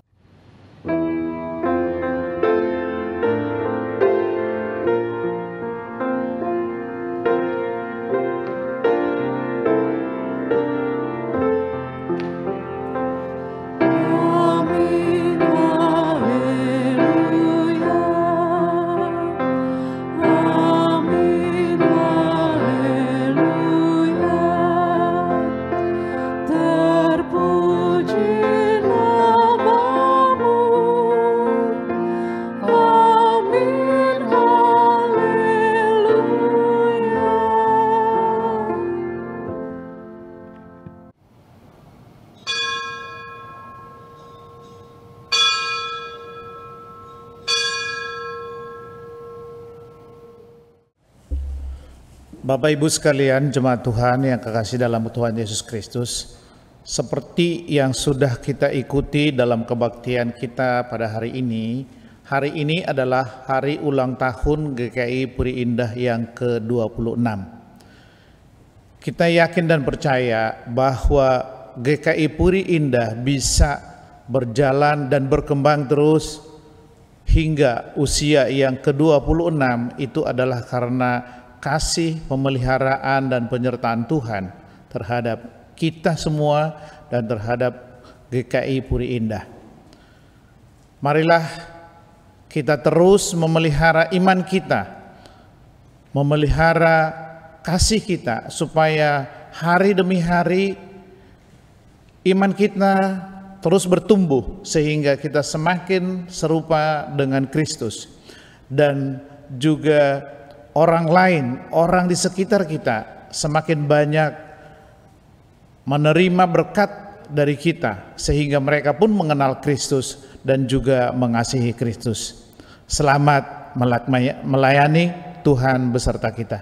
Bapak Ibu sekalian, jemaat Tuhan yang kekasih dalam Tuhan Yesus Kristus, seperti yang sudah kita ikuti dalam kebaktian kita pada hari ini, hari ini adalah hari ulang tahun G K I Puri Indah yang ke dua puluh enam. Kita yakin dan percaya bahwa G K I Puri Indah bisa berjalan dan berkembang terus hingga usia yang ke dua puluh enam. Itu adalah karena kasih, pemeliharaan, dan penyertaan Tuhan terhadap kita semua dan terhadap G K I Puri Indah. Marilah kita terus memelihara iman kita, memelihara kasih kita, supaya hari demi hari iman kita terus bertumbuh sehingga kita semakin serupa dengan Kristus, dan juga orang lain, orang di sekitar kita semakin banyak menerima berkat dari kita sehingga mereka pun mengenal Kristus dan juga mengasihi Kristus. Selamat melayani, Tuhan beserta kita.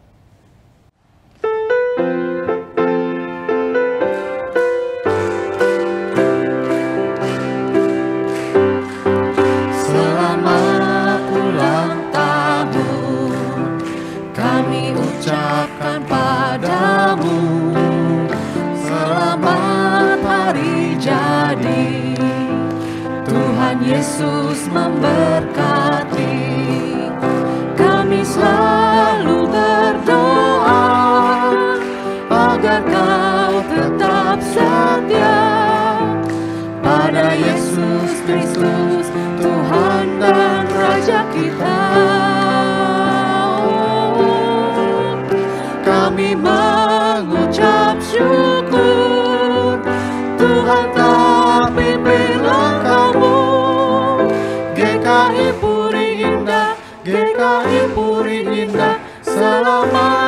Selamat ulang tahun kami ucapkan padamu. Selamat hari jadi, Tuhan Yesus memberkati. Kami selalu berdoa agar kau tetap setia pada Yesus Kristus, Tuhan dan Raja kita. Kami mengucap syukur, Tuhan tak pimpin langkahmu. G K I Puri Indah, G K I Puri Indah, selamat